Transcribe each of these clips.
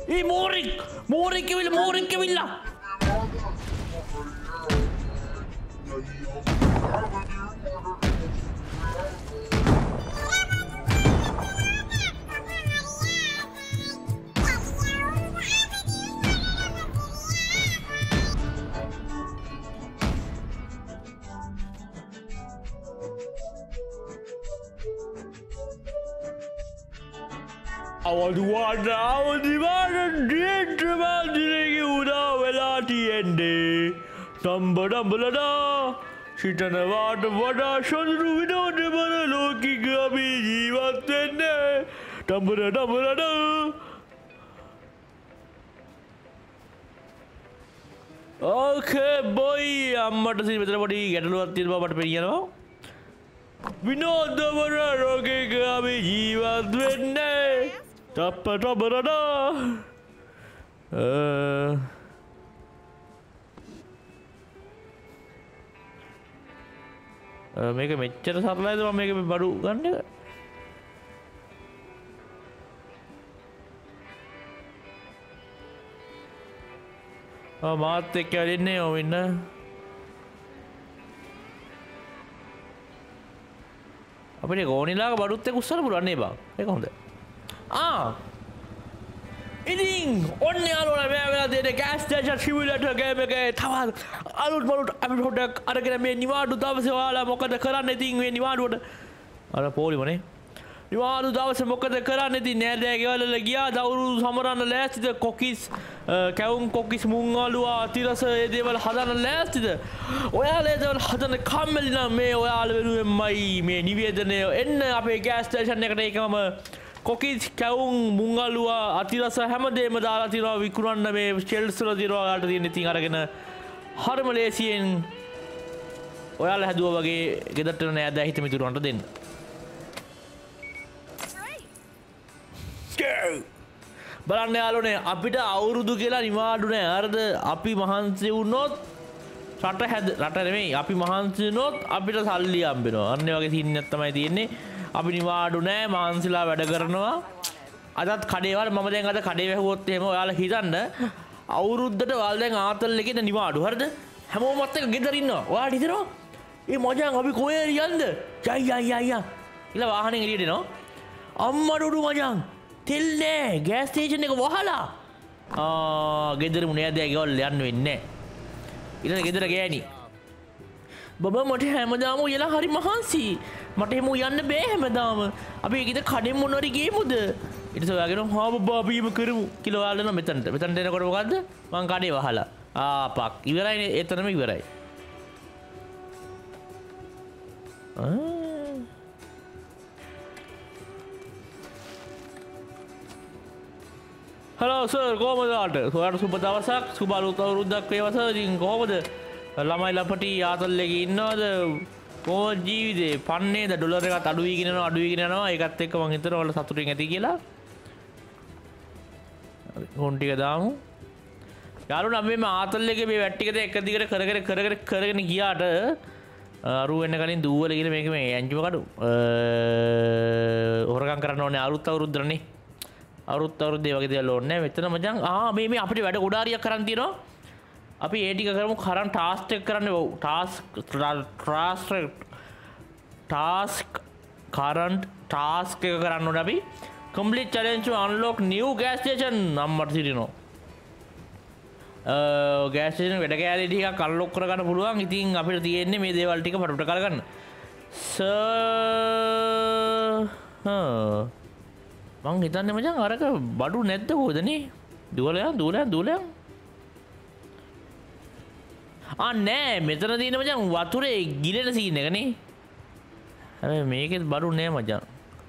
ඒ මෝරෙක් ඇවිල්ලා අවදිවාඩියගේ උදා වෙලා තියෙන්නේ තම්බඩම්බලඩා සිතනවාට වඩා සොඳුරු විනෝද බල ලෝකික අපි ජීවත් වෙන්නේ තම්බඩම්බලඩා ඕකේ බොයි අම්මට සිරිමෙතන පොඩි ගැටලුවක් තියෙන බව මට පෙනියනවා විනෝද බල ලෝකික අපි ජීවත් වෙන්නේ තප්පටබරඩා මේක මෙච්චර සරලයිද මම මේක බඩු ගන්න එක මාත් එක්ක ඇලින්නේ ඔව් ඉන්න අපිට ගෝනිලාක බඩුත් එක්ක උස්සන්න පුළුවන් නේ බා ඒක හොඳයි ඉතින් ඔන්න යාළුවනේ මේ වෙලාව දෙන ගෑස් ස්ටේෂන් සිමියුලේටර් ගේම් එකේ තවත් අලුත් එපිසෝඩ් එකක් අරගෙන මේ නිවාඩු දවසේ ඔයාලා මොකද කරන්නේ ඉතින් මේ නිවාඩුවට අර පොලිමනේ නිවාඩු දවසේ මොකද කරන්නේ ඉතින් නෑදෑ ගෙවල් ගියා දවුරු සමරන්න ලෑස්තිද කොකිස් කැවුම් කොකිස් මුං අලුවා තිරස ඒ දේවල් හදන්න ලෑස්තිද ඔයාලා ඒ දේවල් හදන්න කම්මැලි නම් මේ ඔයාලා වෙනුවෙන්මයි මේ නිවේදනය එන්න අපේ ගෑස් ස්ටේෂන් එකට ඒකම කොකිස් කැවුම් මුංගලුවා අතිරස හැමදේම දාලා තියනවා විකුණන්න මේ ෂෙල්ස් වල තියනවා ඔයාලට තියෙන ඉතින් අරගෙන හරිම ලේසියෙන් ඔයාලා හැදුවා වගේ ගෙදරට නෑ හිත මිතුරන්ට දෙන්න. බලන්න යාළුවනේ අපිට අවුරුදු කියලා නිවාඩු නෑ. හරිද? අපි මහන්සි වුණොත් රට නෙමෙයි අපි මහන්සි වුණොත් අපිට සල්ලි හම්බෙනවා. අන්න ඒ වගේ සීන්නක් තමයි තියෙන්නේ. අපි නිවාඩු නෑ මාන්සිලා වැඩ කරනවා අදත් කඩේවල් මම දැන් අද කඩේ වැහුවොත් එහෙම ඔයාලා හිතන්න අවුරුද්දට ඔයාලා දැන් ආතල් එකේ නිවාඩු හරිද හැමෝමත් එක්ක ගෙදර ඉන්නවා ඔයාලා හිතනවා මේ මචං අපි කොහේ යන්නද යයි ඉලා වාහනේ එළියට එනවා අම්මා ඩොඩු මචං තෙල් නෑ ගෑස් ස්ටේෂන් එක වහලා ගෙදර මුනේ දැන් ගෙවල් යන්න වෙන්නේ නෑ ඊළඟ ගෙදර ගෑණි බබා මට හැමදාම උයලා හරි මහන්සි මට එහෙම යන්න බෑ හැමදාම අපි ඒකද කඩෙන් මොනවරි ගේමුද ඊට පස්සේ ඔයාගෙන හා බබා අපි එහෙම කරමු කියලා ඔයාලා එනවා මෙතනට එනකොට මොකද්ද මං කඩේ වහලා පක් ඉවරයිනේ එතනම ඉවරයි හලෝ සර් කොහමද ඔයාලට සුබ දවසක් සුබ අලුත් අවුරුද්දක් වේවා සර් ඉතින් කොහමද ළමයි ලපටි ආතල් එකේ ඉන්නවද කොහොමද ජීවිතේ පන්නේද ඩොලර් එකත් අඩු වීගෙන යනවා ඒකත් එක්ක මං හිතනවා ඔයාලා සතුටින් ඇති කියලා හොන් ටික දාමු යාළුවනේ අපි මේ ආතල් එකේ මේ වැට් ටික එක දිගට කරගෙන ගියාට අරු වෙන්න කලින් දුවල ගිහලා මේක මේ ඇන්ජිම කඩු හොරගම් කරන්න ඕනේ අලුත් අවුරුද්දනේ අලුත් අවුරුද්දේ වගේ දේවල් ඕනේ නැහැ මෙතන මචං මේ අපිට වැඩ ගොඩාරියක් කරන් තියෙනවා අපි ඒ ටික කරමු කරන් ටාස්ක් එක කරන්න ටාස්ක් එක කරන්න ඕනේ අපි complete challenge to unlock new gas station අම්මට සිටිනවා gas station වැඩ කෑලි ටිකක් unlock කරගන්න පුළුවන් ඉතින් අපිට තියෙන්නේ මේ දේවල් ටික පටපට කරගන්න මං හිතන්නේ මචං අරක බඩු නැද්ද කොහෙදනේ දුවලයන් නෑ මෙතන තියෙන මචං වතුරේ ගිලෙන සීන් එකනේ හැබැයි මේකෙත් බඩු නෑ මචං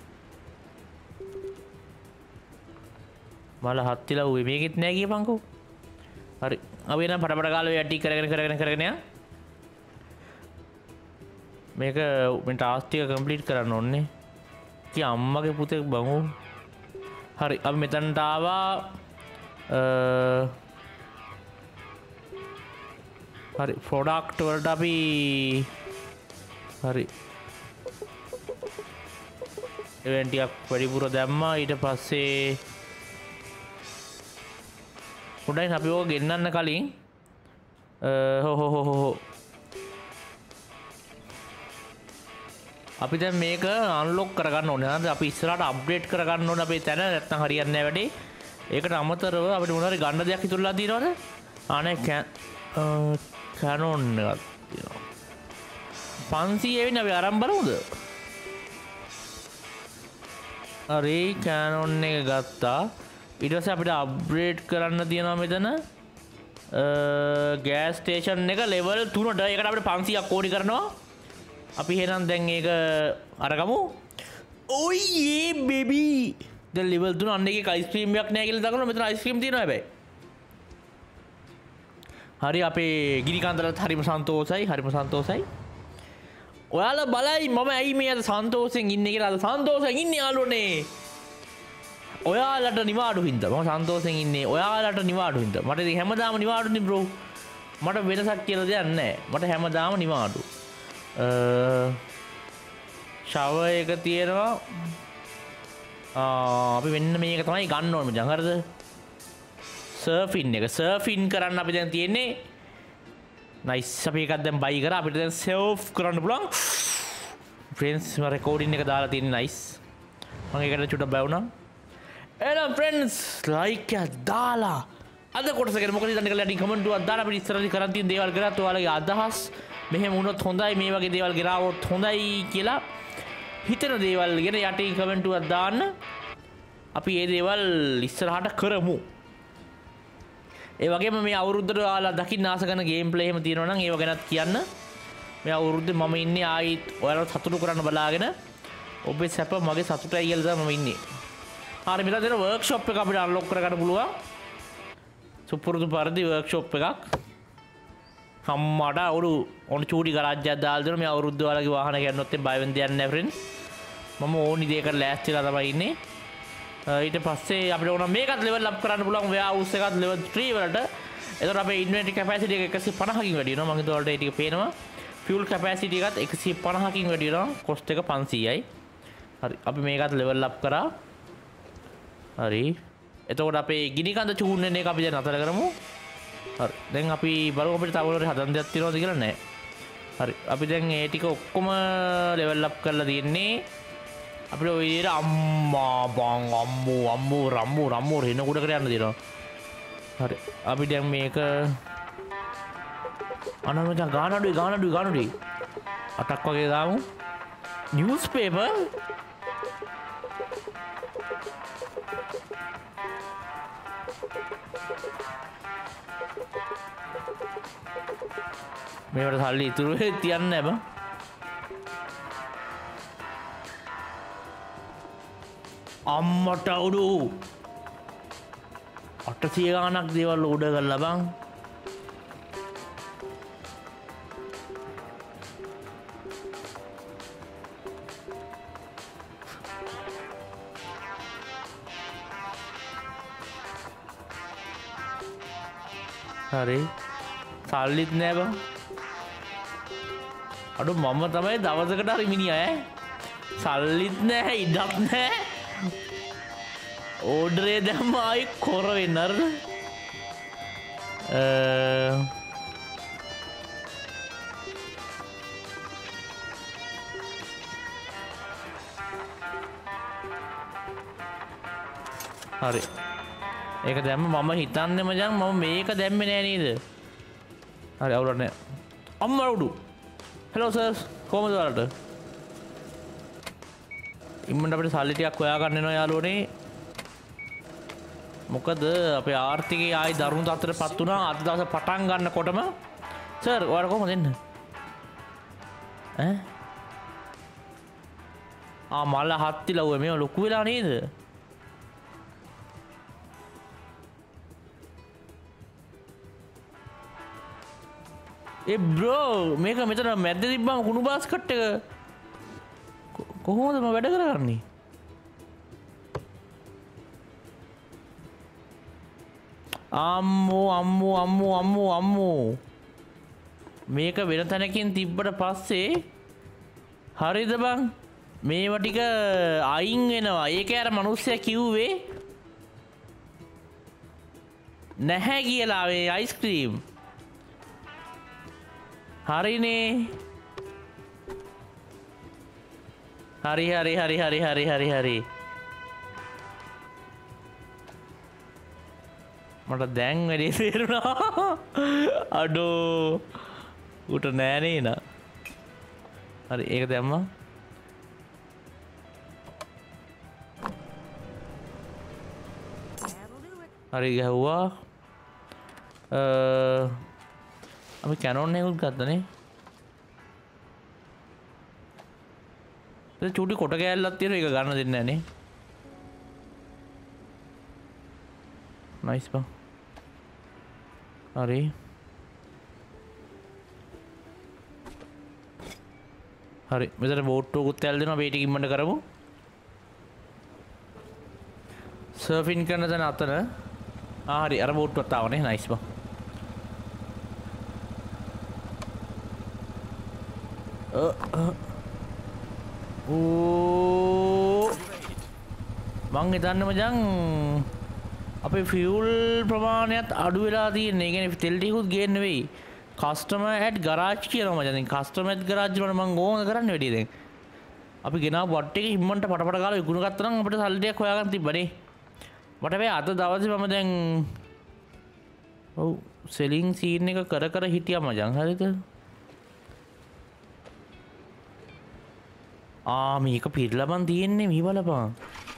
මල හත්තිලා උවේ මේකෙත් නෑ කියපන්කෝ හරි අපි එනම් පටපට කාලේ යටි කරගෙන යන්න මේක මේ ටාස්ක් ටික කම්ප්ලීට් කරන්න ඕනේ කී අම්මගේ පුතේ බංගු හරි අපි මෙතනට ආවා හරි ප්‍රොඩක්ට් වලට අපි හරි ඉවෙන්ට් ටිකක් වැඩිපුර දැම්මා ඊට පස්සේ පොඩ්ඩක් අපි ඕක ගෙන්නන්න කලින් හෝ අපි දැන් මේක අන්ලොක් කරගන්න ඕනේ. නේද? අපි ඉස්සරහට අප්ඩේට් කරගන්න ඕනේ අපේ තැන. නැත්නම් හරියන්නේ නැහැ වැඩේ. ඒකට අමතරව අපිට මොනවා හරි ගන්න දෙයක් ඉතුරුලා තියෙනවද? අනේ කැනොන් එකක් තියෙනවා. 500 වෙනි අපි අරන් බලමුද? හරි කැනොන් එක ගත්තා. ඊට පස්සේ අපිට අප්ග්‍රේඩ් කරන්න තියෙනවා මෙතන ගෑස් ස්ටේෂන් එක ලෙවල් 3ට. ඒකට අපිට 500ක් ඕනි කරනවා. අපි එහෙනම් දැන් ඒක අරගමු. ඔයි ඒ බේබි. දැන් ලෙවල් 3 අන්න එකේ අයිස්ක්‍රීම් එකක් නැහැ කියලා දකිනවා. මෙතන අයිස්ක්‍රීම් තියෙනවා හැබැයි. හරි අපේ ගිනි කන්දරත් හරිම සන්තෝෂයි. හරිම සන්තෝෂයි. ඔයාලා බලයි මම ඇයි මේ අද සන්තෝෂයෙන් ඉන්නේ කියලා. අද සන්තෝෂයෙන් ඉන්නේ යාළුවනේ. ඔයාලට නිවාඩු හින්දා මම සන්තෝෂයෙන් ඉන්නේ. ඔයාලට නිවාඩු හින්දා. මට ඉතින් හැමදාම නිවාඩුනේ බ්‍රෝ. මට වෙනසක් කියලා දෙයක් නැහැ. මට හැමදාම නිවාඩු. ෂවර් එක තියෙනවා. අපි මෙන්න මේක තමයි ගන්න ඕනේ මචං. හරිද? සර්ෆින් එක. සර්ෆින් කරන්න අපි දැන් තියෙන්නේ. නයිස්. අපි එකක් දැන් බයි කරා. අපිට දැන් සර්ෆ් කරන්න පුළුවන්. ෆ්‍රෙන්ඩ්ස් මම රෙකෝඩින් එක දාලා තියෙන්නේ. නයිස්. මම ඒකට චුට්ටක් බය වුණා. එහෙනම් ෆ්‍රෙන්ඩ්ස් ලයික් එක දාලා අද කොටස ගැන මොකද හිතන්නේ කියලා ටික කමෙන්ට් එකක් දාලා අපිට ඉස්සරහදී කරන් තියෙන දේවල් කරත් ඔයාලගේ අදහස් මෙහෙම වුණොත් හොඳයි මේ වගේ දේවල් ගෙනාවොත් හොඳයි කියලා හිතන දේවල් ගැන යටින් කමෙන්ට් එකක් දාන්න. අපි මේ දේවල් ඉස්සරහට කරමු. ඒ වගේම මේ අවුරුද්දට ඔයාලා දකින්න ආස කරන ගේම් ප්ලේ එහෙම තියෙනවා නම් ඒව ගැනත් කියන්න. මේ අවුරුද්දේ මම ඉන්නේ ආයිත් ඔයාලට සතුටු කරන්න බලාගෙන ඔබේ සැප මගේ සතුටයි කියලා තමයි මම ඉන්නේ. හරි මෙතන තියෙන වර්ක්ෂොප් එක අපිට අන්ලොක් කරගන්න පුළුවන්. සුපුරුදු පරිදි වර්ක්ෂොප් එකක්. අම්මට අවුරු ඔන්න චූටි ගරාජ්ජයක් දාලා දෙනවා. මේ අවුරුද්ද ඔයාලගේ වාහන ගන්නොත් බය වෙන්න දෙයක් නැහැ ෆ්‍රෙන්ඩ්ස්. මම ඕනි දෙයකට ලෑස්තිලා තමයි ඉන්නේ. ඊට පස්සේ අපිට ඕන මේකත් ලෙවල් අප් කරන්න පුළුවන්. වෙයා හවුස් එකත් ලෙවල් 3 වලට. එතකොට අපේ ඉන්වෙන්ටරි කැපැසිටි එක 150කින් වැඩි වෙනවා. මම හිතුවා ඒ ටික පේනවා. ෆියුල් කැපැසිටි එකත් 150කින් වැඩි වෙනවා. කොස්ට් එක 500යි. හරි අපි මේකත් ලෙවල් අප් කරා. හරි එතකොට අපේ ගිනි කඳ චූන් වෙන එක අපි දැන් අතර කරමු. හරි දැන් අපි බලමු අපිට තව මොනවද හදන්න දෙයක් තියෙනවද කියලා. නැහැ. හරි අපි දැන් ඒ ටික ඔක්කොම ලෙවල් අප් කරලා තියෙන්නේ. අපිට ඔය විදිහට අම්මා බං අම්මෝ රම්මෝ රෙන කුඩකට යන්න දෙනවා. හරි අපි දැන් මේක අනවමච ගානඩුයි 8ක් වගේ දාමු. නිවුස් පේපර් මේවට සල්ලි ඉතුරු තියන්න බෑ. අම්මට උඩු 800 ගාණක් දේවල් ඕඩර් කරලා බං. හරි සල්ලිත් නෑ බං. අඩු මම තමයි දවසකට හරි මිනිහා ඈ. සල්ලිත් නෑ ඉඩක් නෑ. ඕඩරේ දැම්ම ආයි කොර වෙන්න හරිද? හරි ඒක දැම්ම මම හිතන්නේ මචං මම මේක දැම්මේ නෑ නේද? හරි අවුලක් නෑ. අම්මා උඩු හෙලෝ සර් කොහමද ඔයාලට? ඉම්මන්ට අපිට සල්ලි ටිකක් හොයා ගන්න වෙනවා යාළුවනේ. මොකද අපේ ආර්ථිකය ආයි දරුණු තත්ත්වයටපත් වුණා. අද දවසේ පටන් ගන්නකොටම සර් ඔයාලා කොහමද එන්නේ? මල හත්තිලා ඔය මේව ලොකු වෙලා නේද? බ්‍රෝ මේක මෙතන මැද්ද තිබ්බම කුණු බාස්කට් එක කොහොමද මම වැඩ කරන්නේ? අම්මෝ මේක වෙන තැනකින් තිබ්බට පස්සේ හරිද බං? මේවා ටික අයින් වෙනවා. ඒක අර මිනිස්සයා කිව්වේ නැහැ කියලා මේ අයිස්ක්‍රීම්. හරිනේ. හරි. මට දැන් වැඩේ තේරුණා. අඩෝ. උට නෑනේ නා. හරි ඒක දැම්මා. හරි ගැහුවා. අපි කැනෝන් එකකුත් ගත්තනේ. ඒ චූටි කොට කෑල්ලක් තියෙනවා ඒක ගන්න දෙන්නේ නැහනේ. නයිස් බං. හරි. හරි මෙතන බෝට්ටුවකුත් ඇල් දෙනවා මේ ටික ඉම්මන්ට කරමු. සර්ෆින් කරන තැන අතන. හරි අර බෝට්ටුවත් ආවනේ නයිස් බං. මං හිතන්නේ මචං අපේ ෆියුල් ප්‍රමාණයත් අඩු වෙලා තියෙන්නේ. ඒ කියන්නේ තෙල් ටිකකුත් ගේන්න නෙවෙයි. කස්ටමර් ඇට් ගරාජ් කියනවා මචං. දැන් කස්ටමර් ඇට් ගරාජ් වල මං ඕන කරන්නේ වැඩි දැන්. අපි ගෙනාව වට් එක ඉම්මන්ට පටපට ගාලා විකුණු ගත්තා නම් අපිට සල්ලි ටිකක් හොයාගන්න තිබ්බනේ. මට මේ අද දවසේ මම දැන් ඔව් සෙලින් සීන් එක කර හිටියා මචං. හරිද? මේක පිරලා බං තියෙන්නේ මෙහි බලපන්.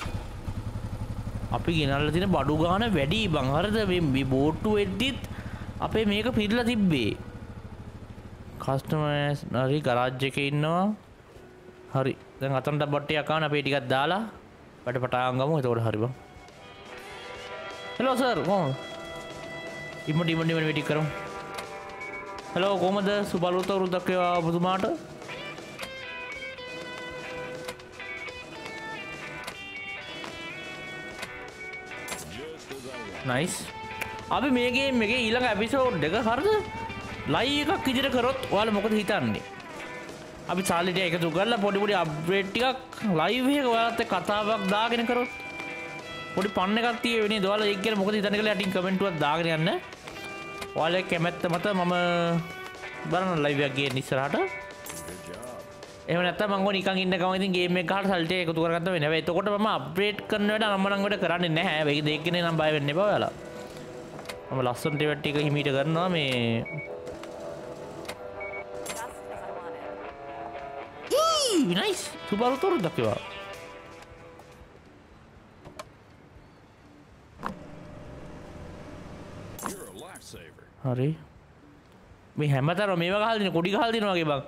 අපි ගෙනල්ලා තියෙන බඩු ගාන වැඩි බං. හරිද? මේ බෝට්ටු වෙද්දිත් අපේ මේක පිරලා තිබ්බේ. කස්ටමර්ස් හරි ගරාජ් එකේ ඉන්නවා. හරි. දැන් අතන ඩබ්බට්ටියක් ගන්න අපේ ටිකක් දාලා වැඩ පටන් ගමු. එතකොට හරි බං. හෙලෝ සර් කොහොමද? ඉම්මඩි වෙටි කරමු. හෙලෝ කොහමද? සුබ අලුත් අවුරුද්දක් වේවා ඔබතුමාට. නයිස්. අපි මේ ගේම් එකේ ඊළඟ එපිසෝඩ් එක හරිද? ලයිව් එකක් විදිහට කරොත් ඔයාලා මොකද හිතන්නේ? අපි සාලි ටික එකතු කරලා පොඩි අප්ඩේට් ටිකක් ලයිව් එකක ඔයාලත් එක්ක කතාවක් දාගෙන කරොත් පොඩි පන්න එකක් තියෙන්නේ. ඔයාලා ඒක ගැන මොකද හිතන්නේ කියලා යටින් කමෙන්ටුවක් දාගෙන යන්න. ඔයාලගේ කැමැත්ත මත මම බලන ලයිව් එකක් ගේන්න ඉස්සරහට. එහෙම නැත්නම් මම නිකන් ඉන්න ගමන් ඉතින් ගේම් එක ගහලා සල්ටි එකතු කරගත්ත වෙනවා. හැබැයි එතකොට මම අප්ග්‍රේඩ් කරන වැඩ අනම්මනම් වැඩ කරන්නේ නැහැ. මේක දෙකනේ නම් බය වෙන්න එපා ඔයාලා. මම ලස්සනට ඒවත් ටික හිමීට කරනවා මේ. නයිස්. සුබ අලුත් අවුරුද්දක් වේවා. හරි. මේ හැමතැනම මේවා ගහලා දින කොඩි ගහලා දිනවා වගේ බං.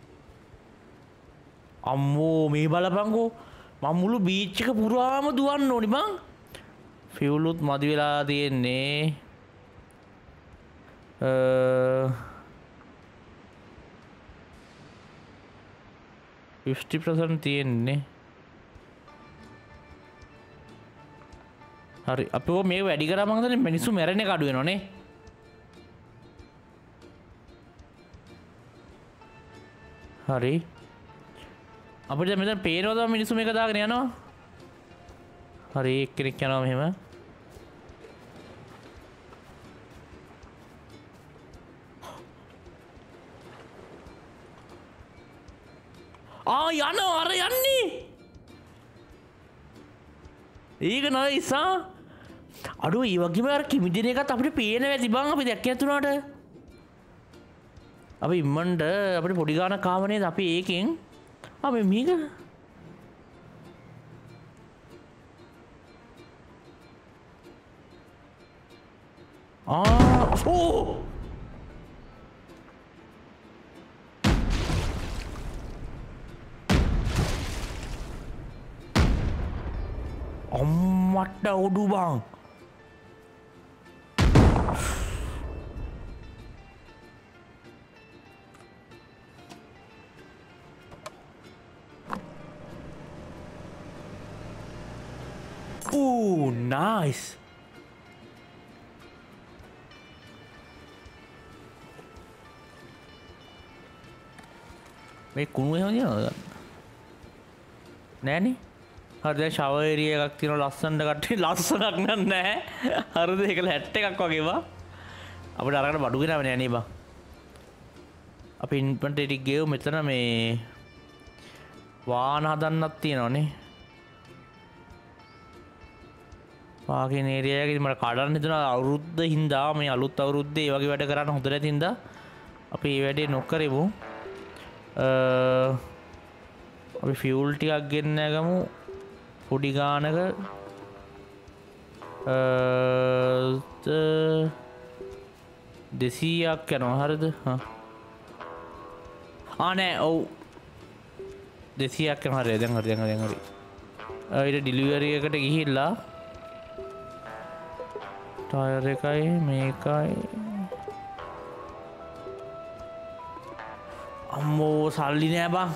අම්මෝ මේ බලපංකෝ මම මුළු බීච් එක පුරාම දුවන්න ඕනි බං. ෆියුලුත් මදි වෙලා තියෙන්නේ. 50% තියෙන්නේ. හරි අපි මේ වැඩි කරා මං හිතන්නේ මිනිස්සු මැරෙන එක අඩු වෙනවනේ. හරි අපිට මෙතන පේනවද මිනිස්සු මේක දාගෙන යනවා. හරි එක්කෙනෙක් යනවා මෙහෙම. යනවා අර යන්නේ. ඒක නයිස් අඩුව ඒ වගේම අර කිමිදින එකත් අපිට පේන ඇති බං. අපි දැක්ක නැතුණාට අපි ඉම්මන්ට අපිට පොඩි ගානක් ආව නේද? අපි ඒකෙන් අපි මේක ඕ අම්මට උඩු බං. Ooh, nice. මේ කුණු එහෙම නෑනේ. හරි දැන් ෂවර් ඒරියා එකක් තියෙනවා ලස්සනට කට්ටිය ලස්සනක් නැහැ. හරිද ඒක හැට් එකක් වගේවා. අපිට අරගෙන බඩු ගෙනාව නෑ නේ බං. අපි ඉන්වෙන්ටරි ගෙව මෙතන මේ වාහන හදන්නත් තියෙනවනේ. පාකින් ඒරියා එකේ මට කඩන්න හිතුණා අවුරුද්ද හින්දා මේ අලුත් අවුරුද්දේ ඒ වගේ වැඩ කරන්න හොඳ නැති හින්දා අපි මේ වැඩේ නොකරෙමු. අපි ෆියුල් ටිකක් ගෙන්න ගමු පොඩි ගානක 200ක් යනවා හරිද? නෑ ඔව් 200ක් යනවා හරි දැන් හරි. ඊට ඩිලිවරි එකට ගිහිල්ලා ටයර් එකයි මේකයි අම්මෝ සල්ලි නෑ බං.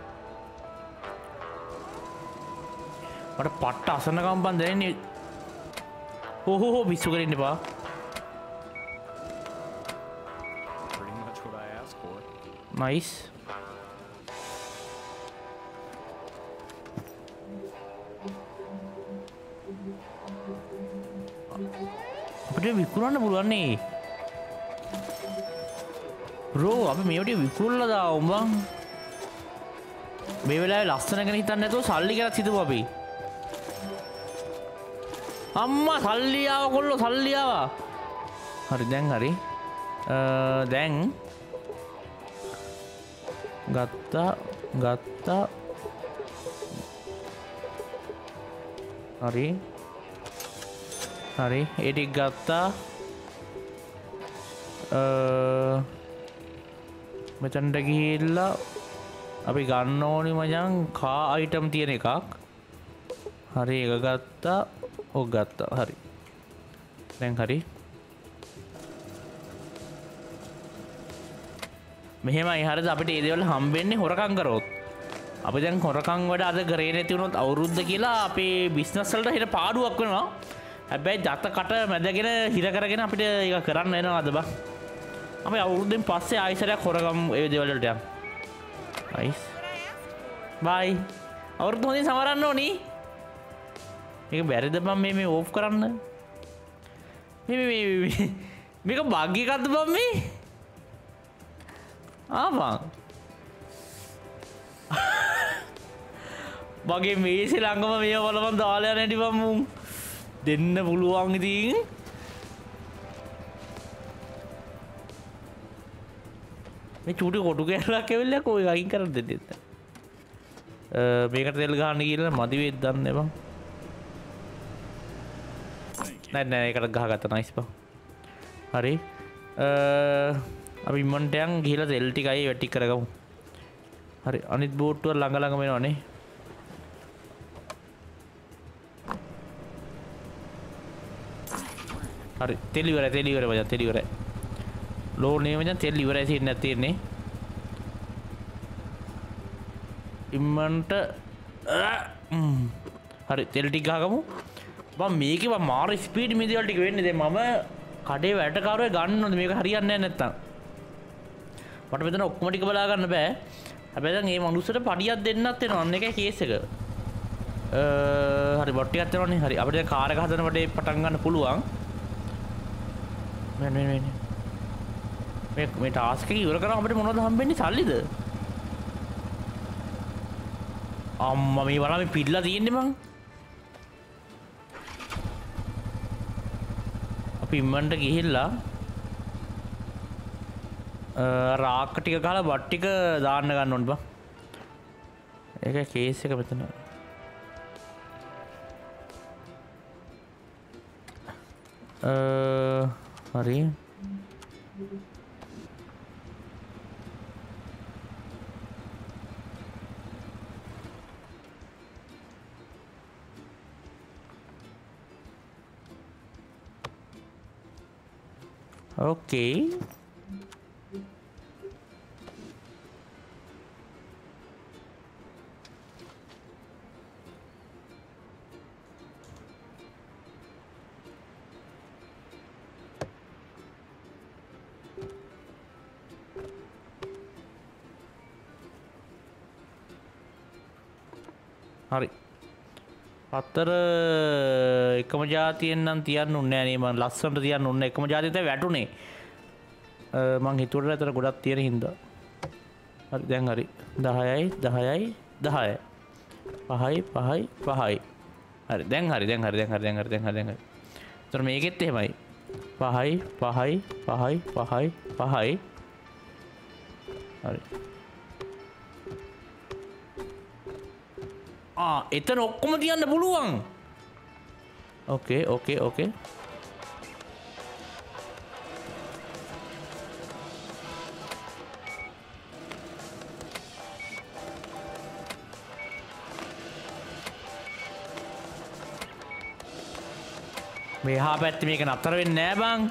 මට පට්ට අසනකම් බං දැනෙන්නේ. හෝ පිස්සු කරන්න එපා. nice. අපිට විකුණන්න පුළුවන් නේ. බ්‍රෝ අපි මේවට විකුණලා දාමු බං. මේ වෙලාවේ ලස්සන ගැන හිතන්නේ නැතුව සල්ලි ගැන හිතමු අපි. අම්මා සල්ලි ආව කොල්ලෝ සල්ලි ආවා. හරි දැන් හරි. දැන් ගත්තා හරි ඒ ටික ගත්තා. මෙතනට ගිහිල්ලා අපි ගන්න ඕනි මචං කා අයිටම් තියෙන එකක්. හරි ඒක ගත්තා. ඔක් ගත්තා. හරි දැන් හරි. මෙහෙමයි හරිද අපිට ඒ දේවල් හම්බෙන්නේ හොරකම් කරොත්. අපි දැන් හොරකම් වැඩ අද කරේ නැති වුණොත් අවුරුද්ද කියලා අපේ බිස්නස් වලට හිර පාඩුවක් වෙනවා. හැබැයි දත කට මැදගෙන හිර කරගෙන අපිට ඒක කරන්න වෙනවද බං. අපි අවුරුද්දෙන් පස්සේ ආයෙසරයක් හොරකම් ඒ දේවල් වලට යන්න. නයිස්. බයි. අවුරුද්ද හොඳින් සමරන්න ඕනි. මේක බැරිද බං මේ ඕෆ් කරන්න? මේක බග් එකක්ද බං මේ? ආවා මගේ මේසේ ළඟම මේ බලපන් දාලා නැටි බම් මුන් දෙන්න පුළුවන් ඉතින්. මේ චූටි කොටු කැලක් ඇවිල්ලා කොයි අයින් කරන්න දෙන්නද? මේකට තෙල් ගහන්න කියලා මදි වෙද්ද දන්නේ බං. නෑ ඒකට ගහගත්තා නයිස් බං. හරි අපි ඉම්මන්ටයන් ගිහිලා තෙල් ටිකයි වැටි කරගමු. හරි අනිත් බෝට්ටුව ළඟ වෙනවනේ. හරි තෙල් ඉවරයි මචං තෙල් ඉවරයි. ලෝනේ මචං තෙල් ඉවරයි තියෙන්නේ. ඉම්මන්ට හරි තෙල් ටික ගහගමු. මම මේකේ මාර ස්පීඩ් මේ දේවල් ටික වෙන්නේ. දැන් මම කඩේ වැඩකාරයෝ ගන්න ඕනේ මේක හරියන්නේ නැහැ නැත්තම්. මට මෙතන ඔක්කොම ටික බලා ගන්න බෑ. හැබැයි දැන් මේ මනුස්සයට පඩියක් දෙන්නත් වෙනවා. අන්න එකයි කේස් එක. හරි බොට් ටිකක් දෙනවනේ. හරි අපිට දැන් කාර් එක හදන වැඩේ පටන් ගන්න පුළුවන්. මේ ටාස්ක් එක ඉවර කරාම අපිට මොනවද හම්බෙන්නේ? සල්ලිද? අම්මා මේ වරා මේ පිල්ලා තියෙන්නේ මං. අපි ඉම්මන්ට ගිහිල්ලා රාක්ක ටික ගහලා බට් ටික දාන්න ගන්න ඕනේ බං. ඒක කේස් එක මෙතන. හරි. Okay. හරි පත්තර එකම ජාතියෙන් නම් තියන්න ඕනේ නෑ නේ මං ලස්සනට තියන්න ඕනේ එකම ජාතියෙන් තමයි වැටුනේ මං හිතුවට ඇතර ගොඩක් තියෙන හින්දා හරි දැන් හරි 10යි 10යි 10යි 5යි 5යි 5යි හරි දැන් හරි එතකොට මේකෙත් එහෙමයි 5යි 5යි 5යි 5යි 5යි හරි එතන ඔක්කොම තියන්න පුළුවන් ඕකේ මෙහා පැත්තේ මේක නතර වෙන්නේ නෑ බං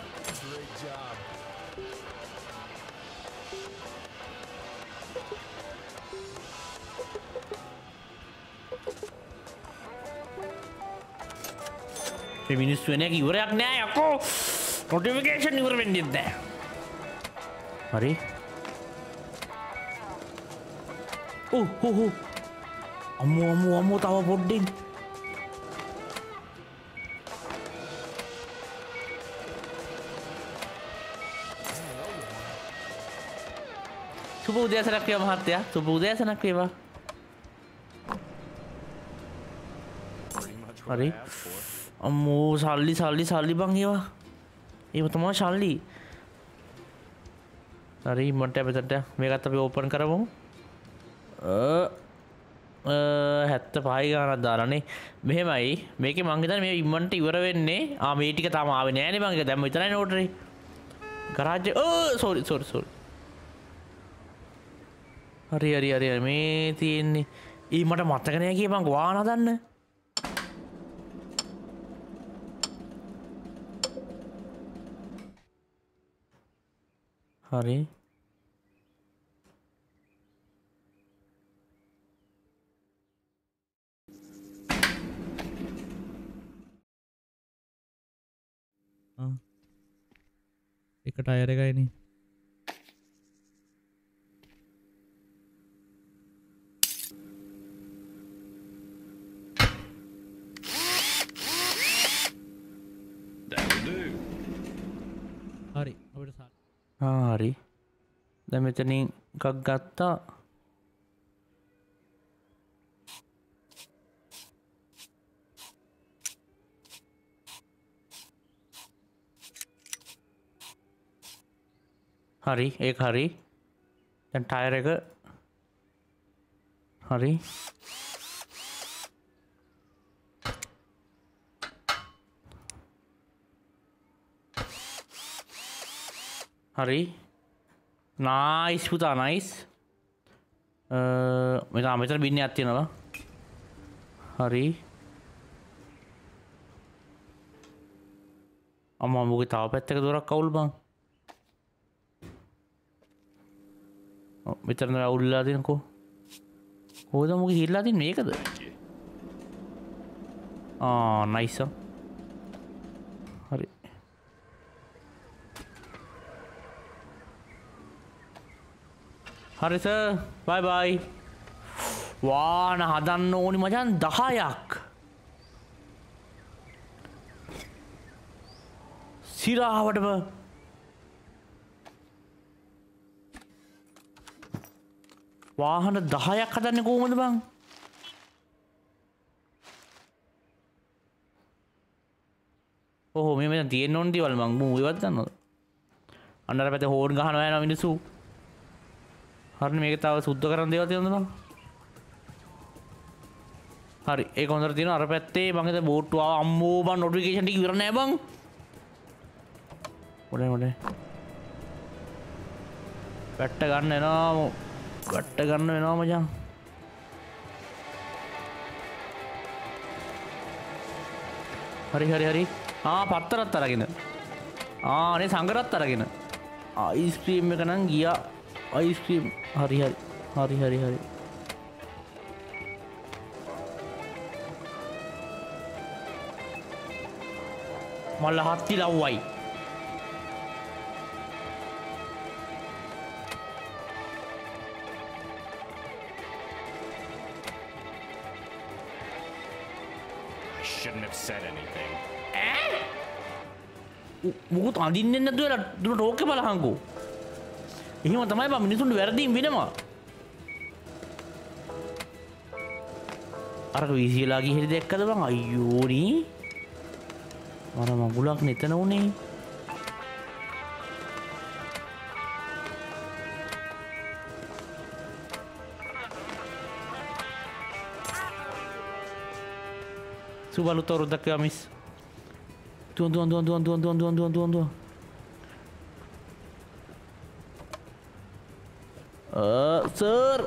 මිනිස්සු වෙන එක ඉවරයක් නෑ යකෝ නොටිෆිකේෂන් ඉවර වෙන්නේ නැහැ හරි අම්මෝ තව පොඩ්ඩෙන් සුබ උදෑසනක් වේවා මහත්තයා සුබ උදෑසනක් වේවා හරි අම්මෝ සල්ලි බං ඒවා ඒව තමයි සල්ලි හරි මන්ට අපිට මේකත් අපි ඕපන් කරමු 75 ගානක් දාලානේ මෙහෙමයි මේකේ මං හිතන්නේ මේ ඉම්මන්ට ඉවර වෙන්නේ මේ ටික තාම ආවේ නෑනේ මං ඒක දැම්ම විතරයි නෝටරේ ගරාජ් සෝරි හරි මේ තියෙන්නේ මට මතක නෑ කියේ මං වාහන හදන්න හරි එක ටයර් එකයිනේ හරි අපිට හරි දැන් මෙතනින් එකක් ගත්තා හරි ඒක හරි දැන් ටයර් එක හරි හරි නයිස් පුතා නයිස් මෙතන බින්නයක් තියෙනවා හරි අම්මා මොකේ තව පැත්තක දොරක් අවුල් බං මෙතන අවුල්ලා තියෙනකෝ කොහොමද මොකේ හිල්ලා තින්නේ මේකද නයිස් හරි හරි සර් බයි බයි වාහන හදන්න ඕනි මචං 10ක් සිරාවටම වාහන 10ක් හදන්නේ කොහොමද බං මේ මෙතන තියෙන්න ඕන දේවල් මං ඒවත් දන්නවද අnder පැත්තේ හෝන් ගහනවා යනවා මිනිස්සු හරි මේක තව සුද්ධ කරන්න දේවල් තියෙනවද බං හරි ඒක හොඳට තියෙනවා අර පැත්තේ මං හිතා බෝට්ටු ආව අම්මෝ බං නොටිෆිකේෂන් ටික ඉවර නෑ බං මොඩේ වැට්ට ගන්න වෙනවා මචං හරි පත්තරත් අරගෙන අනේ සංගරත් අරගෙන අයිස්ක්‍රීම් එක නම් ගියා අයිස්ක්‍රීම් හරි මල්ල හත්ති ලව්වයි shouldn't have said anything. මුකුත් අඳින්නේ නැතුව එලා දුර ටෝකේ බලහන්කෝ. එහෙම තමයි බං මිනිසුන්ට වැරදීම් වෙනවා. අර වීසියලා ගිහින් දැක්කද බං අයියෝනි. මර මගුලක් නෙතන උනේ. Subaru toro da kamis. Tuan. Sir.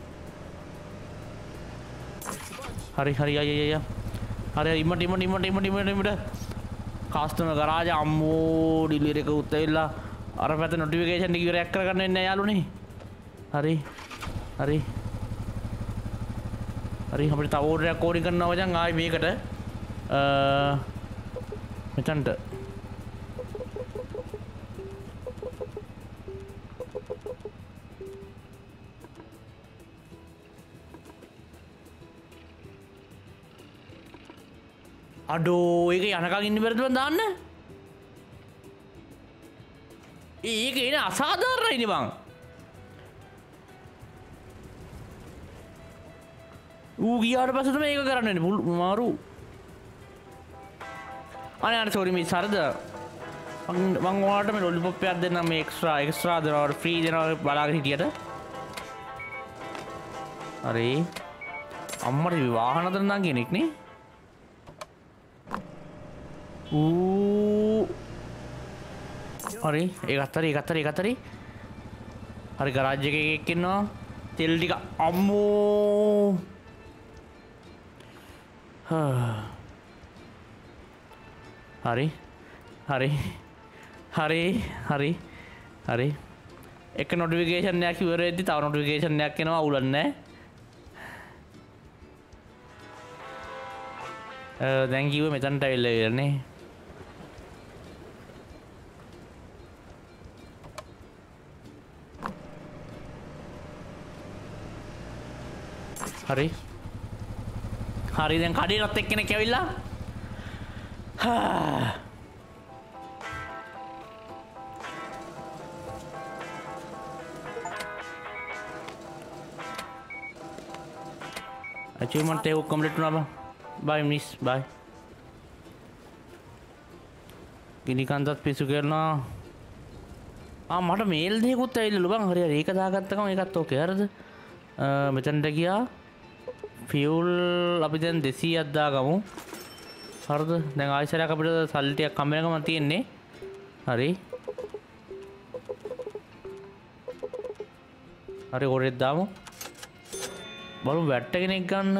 Hari ya. Hari immat. Customer garage ammo delivery එක උත්තෙල්ලා අර පැත්ත notification එක ඉවරයක් කරගන්න වෙන්නේ නැහැ යාළුවනේ. හරි. අපිට තව order එකක් ඕනි කරනවා මචං ආයි මේකට. මෙතනට. අඩෝ ඒක යනකම් ඉන්න බැරිද මන් දාන්න? ඒක එන අසාධාරණයිනේ බං. ඌ ගියාට පස්සේ තමයි ඒක කරන්න වෙන්නේ මාරු. අනේ සෝරි මිස් හරිද? මං ඔයාලට මේ ලොලිපොප් එකක් දෙන්නම් මේ එක්ස්ට්‍රා දෙනවා ෆ්‍රී දෙනවා බලාගෙන හිටියට. හරි. අම්මට වාහන දෙන්නම් කෙනෙක් නේ. හරි ඒකත් හරි ගරාජ් එකේ එකෙක් ඉන්නවා තෙල් ටික අම්මෝ හරි එක නොටිෆිකේෂන් එකක් ඉවර වෙද්දි තව නොටිෆිකේෂන් එකක් එනවා අවුලන්නේ නැහැ දැන් කිව්වේ මෙතනට ඇවිල්ලා ඉවරනේ හරි දැන් කඩේටත් එක්කෙනෙක් ඇවිල්ලා achievement එක complete වුණා bye miss bye ගිනි කන්දත් පිසු කරනවා මට මේල් දෙකකුත් ඇවිල්ලා බං හරි ඒක දාගත්ත ගමන් ඒකත් ඕකේ හරිද මෙතනට ගියා ෆියුල් අපි දැන් 200ක් දාගමු හරිද දැන් ආයෙසරයක් අපිට සල්ලි ටිකක් කම වෙන ගමන් තියෙන්නේ හරි ඔරෙත් දාමු බලමු වැට්ට කෙනෙක් ගන්න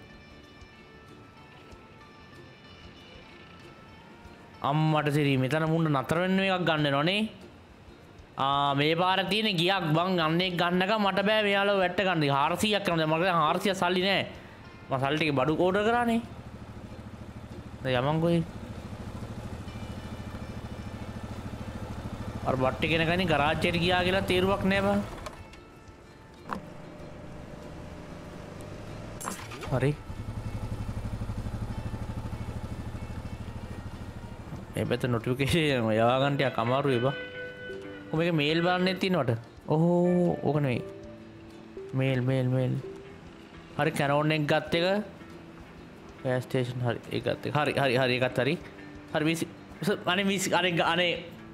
අම්මට සිරි මෙතන මුන්න නතර වෙන්න එකක් ගන්න වෙනවනේ මේ පාර තියෙන ගියක් බං අන්නේ ගන්නකම් මට බෑ මෙයාලව වැට්ට ගන්න 400ක් කරනවා දැන් මට 400 සල්ලි නෑ මම සල්ලි ටික බඩු ඕඩර් කරානේ දැන් යමන්කෝ අර බට්ටි කෙන කන්නේ ගරාජ් එකට ගියා කියලා තීරුවක් නෑ බං හරි මේ පැත්ත නොටිෆිකේෂන් යවා ගන්න ටිකක් අමාරුයි බං මේක මේල් බලන්නේ තියෙනවට ඕහෝ ඕක නෙවෙයි මේල් හරි කැනෝන් එක ගත්ත එක gas station හරි ඒක ගත්ත එක හරි ඒකත් හරි මිස් අනේ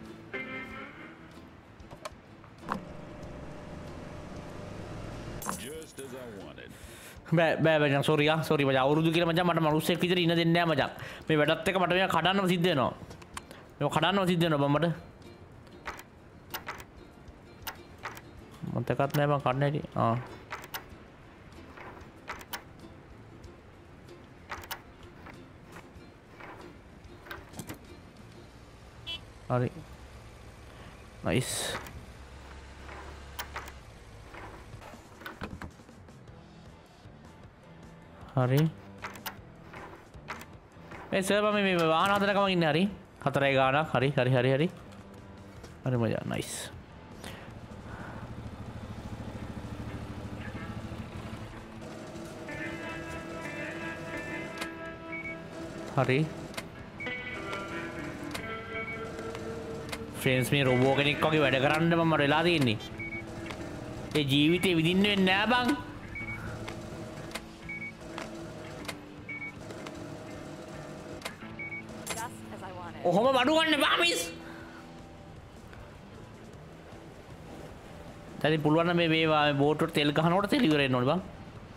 බෑ මචං සෝරි මචං අවුරුදු කියලා මචං මට මනුස්සයෙක් විතර ඉන්න දෙන්නේ නැහැ මචං මේ වැඩත් එක මට මේක කඩන්නම සිද්ධ වෙනවා මට මතකත් නෑ මං කන්න හැටි හරි නයිස් හරි මේ සර්වර් මේ වාහන හදනකම ඉන්නේ හරි 4 ගානක් හරි මචං නයිස් හරි ෆ්‍රෙන්ඩ්ස් මේ රොබෝ කෙනෙක් වගේ වැඩ කරන්න මම වෙලා තියෙන්නේ ඒ ජීවිතේ විඳින්න වෙන්නේ නෑ බං ඔහොම බඩු ගන්න එපා මිස් දැන් පුළුවන් නම් මේ බෝට්ටුවට තෙල් ගහනකොට තෙල් ඉවර වෙන්න ඕනේ බං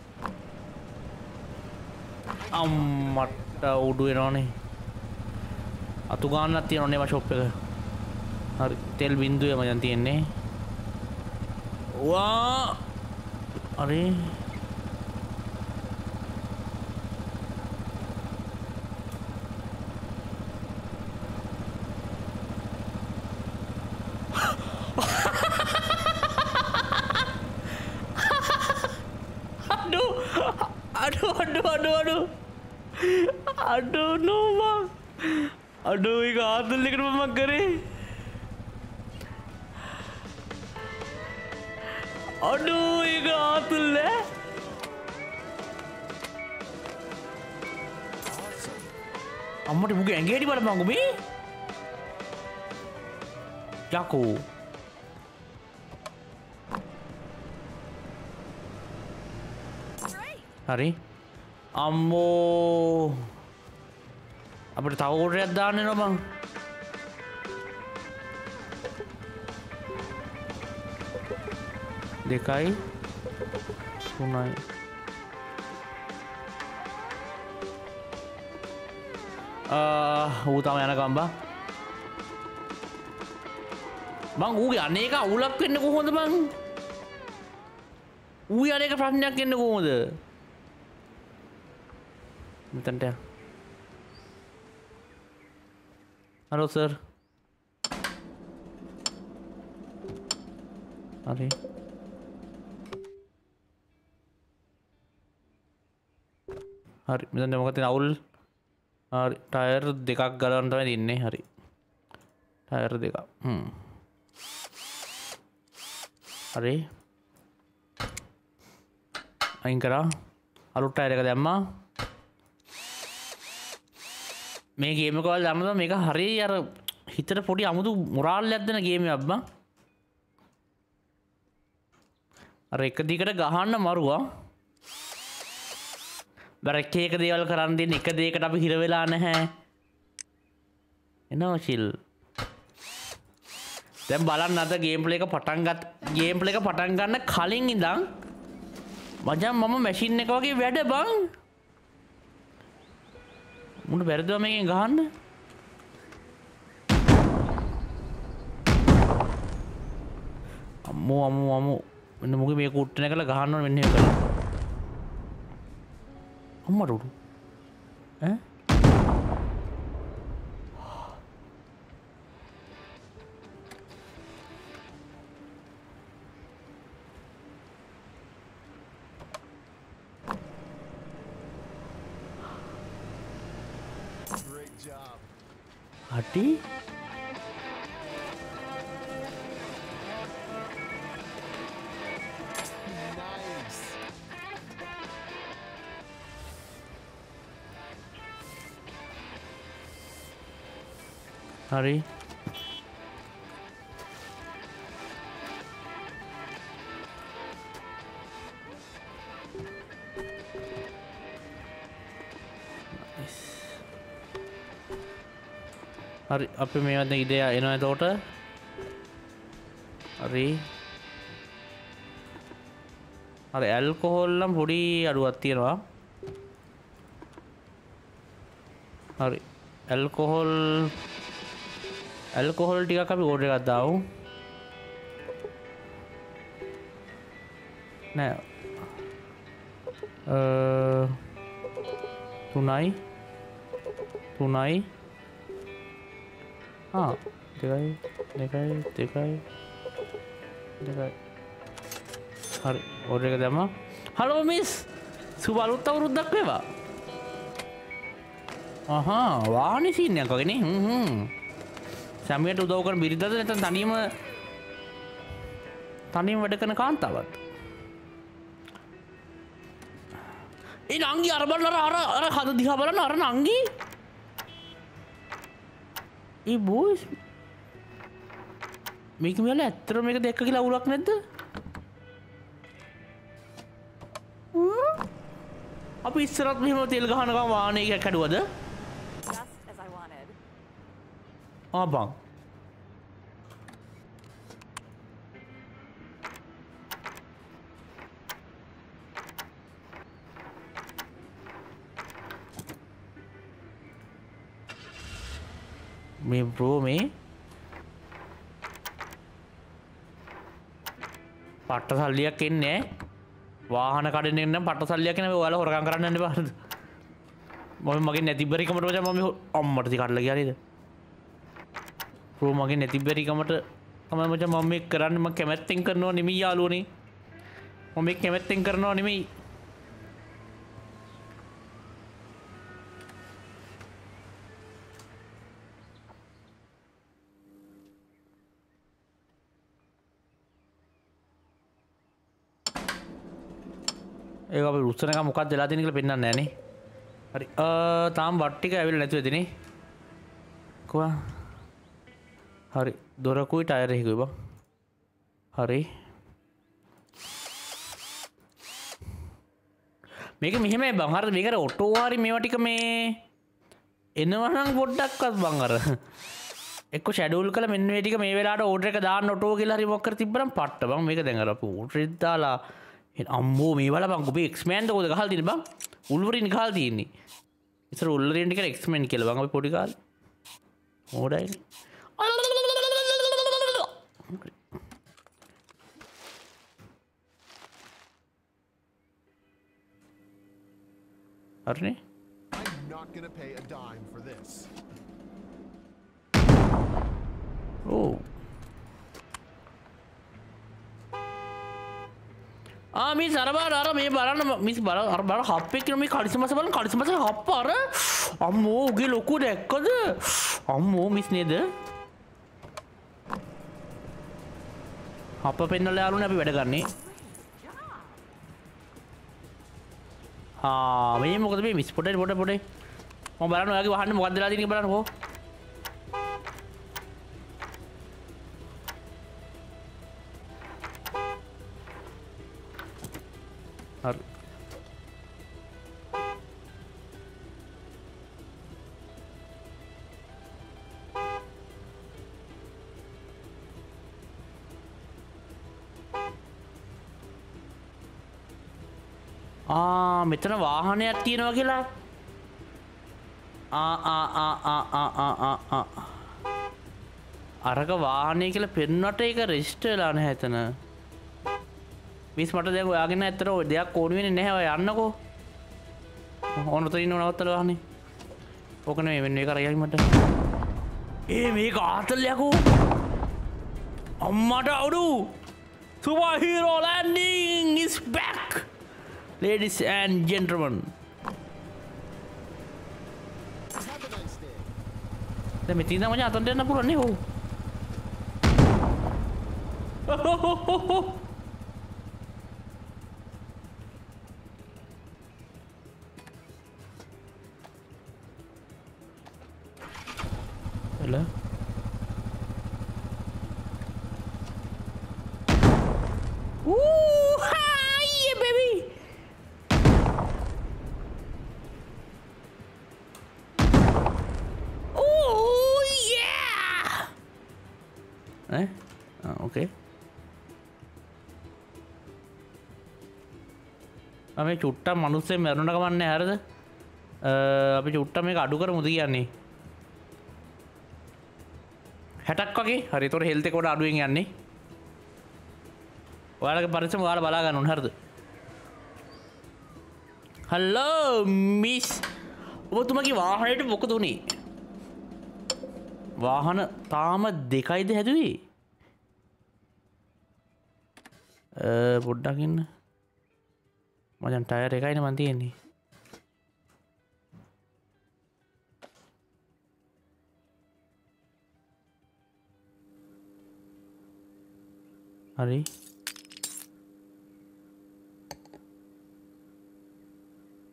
අම්මට උඩු වෙනවනේ අතු ගන්නක් තියෙනවනේ වා ෂොප් එක හරි තෙල් බින්දුවේ මචං තියෙන්නේ වා අරේ aduh no bang aduh ini gatel nih kenapa magari aduh ini gatel ya amma di bukan engage di mana bang Gumi jago hari අම්මෝ අපිට තව කොටයක් දාන්න වෙනවා බං දෙකයි තුනයි ඌ තමයි යනකම් බං ඌගේ අනේක අවුලක් වෙන්නේ කොහොමද බං ඌ අනේක ප්‍රශ්නයක් එන්නේ කොහොමද Bentar ya. Halo sir. Hari. Hari. Bentar mau katain awul. Hari. Tire dekak galan tamai dinne hari. Tire dekak. Hari. Aing kara. Alu tire ka damma. මේ ගේම එක වල දන්නවද මේක හරිය අර හිතට පොඩි අමුතු මොරාල්යක් දෙන ගේම් එකක් බං අර එක දිගට ගහන්න මරුවා බර එක දේවල් කරන් දෙන්න එක දෙයකට අපි හිර වෙලා නැහැ එනවා chill දැන් බලන්න අද ගේම් ප්ලේ එක පටන් ගන්න කලින් ඉඳන් මචං මම මැෂින් එක වගේ වැඩ බං මුණ බැරිදව මේකෙන් ගහන්න අම්මෝ මෙන්න මුගේ මේක උට්ටන කරලා ගහන්න ඕනේ මෙන්න මේක කරලා අම්මට උඩු ඈ Hati nice. Hari හරි අපි මේවත් ඉදේ එනවා එතකොට හරි හරි ඇල්කොහොල් නම් පොඩි අඩුවක් තියෙනවා හරි ඇල්කොහොල් ටිකක් අපි ඕඩර් එකක් දාමු නෑ තුනයි දෙකයි හරි ඕඩර් එක දැම්මා හලෝ මිස් සුබ අලුත් අවුරුද්දක් වේවා වාහනේ සීන් එකක් වගේ නේ සැමියට උදව් කරන බිරිඳද නැත්නම් තනියම වැඩ කරන කාන්තාවක් ඒ නංගි අර බලන්න අර හද දිහා බලන්න අර නංගි ඒ බෝයිස් මේක මෙයාලා ඇත්තටම මේක දැක්ක කියලා අවුලක් නැද්ද? අපි ඉස්සරත් මෙහෙම තෙල් ගහනකම් වාහනේ එකක් හැදුවද? බං මේ බ්‍රෝ මේ පට්ට සල්ලියක් එන්නේ වාහන කඩන එන්න පට්ට සල්ලියක් එන්නේ ඔයාලා හොරකම් කරන්න යන්න එපා. මම මගේ නැතිබරිකමට මචං මම අම්මට ති කඩලා ගියා නේද? බ්‍රෝ මගේ නැතිබරිකමට තමයි මචං මම මේක කරන්නේ. මම කැමැත්තෙන් කරනවා නෙමෙයි යාළුවනේ. මම මේක කැමැත්තෙන් කරනවා නෙමෙයි. ඒක අපි රුස්සන එක මොකක්ද වෙලා තියෙන්නේ කියලා පෙන්වන්නේ නැහැ නේ. හරි. තාම බට් ටික ඇවිල්ලා නැතුව ඇතිනේ. කොහොම? හරි. දොරකුයි ටයර් එකකුයි බං. හරි. මේක මෙහෙමයි බං. හරිද? මේකට ඔටෝ හරි මේවා ටික මේ එනවනම් පොඩ්ඩක්වත් බං අර එක්ක ෂැඩියුල් කළා මෙන්න මේ ටික මේ වෙලාවට ඕඩර් එක දාන්න ඔටෝ කියලා හරි මොකක් කර තිබ්බනම් පට්ට බං. මේක දැන් අර අපි ඕඩර් එක දාලා අම්මෝ මේ වල බං ඔබේ එක්ස්මෑන් දකෝද ගහලා තියෙන්නේ බං? උල්වරින් ගහලා තියෙන්නේ. ඉතින් උල්වරින් ටික එක්ස්මෑන් කියලා බං අපි පොඩි කාලේ. ඕඩයිනේ. හරිනේ. I'm not going to pay a dime for this. Oh. Miss අර බලන්න අර මේ බලන්න මිස් බලන්න අර බලන්න හප්පේ කියන මේ කලිසමස බලන්න කලිසමස හප්ප අර අම්මෝ උගේ ලොකු දැක්කද අම්මෝ මිස් නේද හප්ප පෙන්නලා යාළුවනේ අපි වැඩ ගන්නෙ මේ මොකද මේ මිස් පොඩේ මම බලන්න ඔයාගේ වහන්නේ මොකක්ද වෙලා තියෙන්නේ බලන්නකෝ හරි මෙතන වාහනයක් තියෙනවා කියලා අරක වාහනය කියලා පෙන්වන්නට ඒක රෙජිස්ටර් වෙලා නැහැ එතන මිස් මට දැන් ඔයාගෙන ඇත්තට ඔය දෙයක් ඕන වෙන්නේ නැහැ ඔය යන්නකෝ ඕන උතරින් නවත්තලා වාහනේ ඕක නෙමෙයි මෙන්න මේක අරගෙන මට මේක ආතල්යකෝ අම්මට අවුරු superhero landing is back ladies and gentlemen දැන් මෙතන මම අතට යන්න පුළුවන් නේ Hello? Ooh, hi, yeah, baby! Ooh, yeah! Okay. අපි චුට්ටක් මිනිස්සෙක් මැරුණ කමන්නේ හරිද? අපි චුට්ටක් මේක අඩු කරමුද කියන්නේ? 60ක් වගේ හරි ඒතකොට හෙල්ත් එක වඩා අඩුවෙන් යන්නේ ඔයාලගේ පරිස්සම ඔයාලා බලා ගන්න ඕන හරිද හලෝ මිස් ඔබතුමාගේ වාහනේට මොකද උනේ වාහන තාම දෙකයිද හැදුවේ පොඩ්ඩක් ඉන්න මචං ටයර් එකයිනේ මන් තියෙන්නේ හරි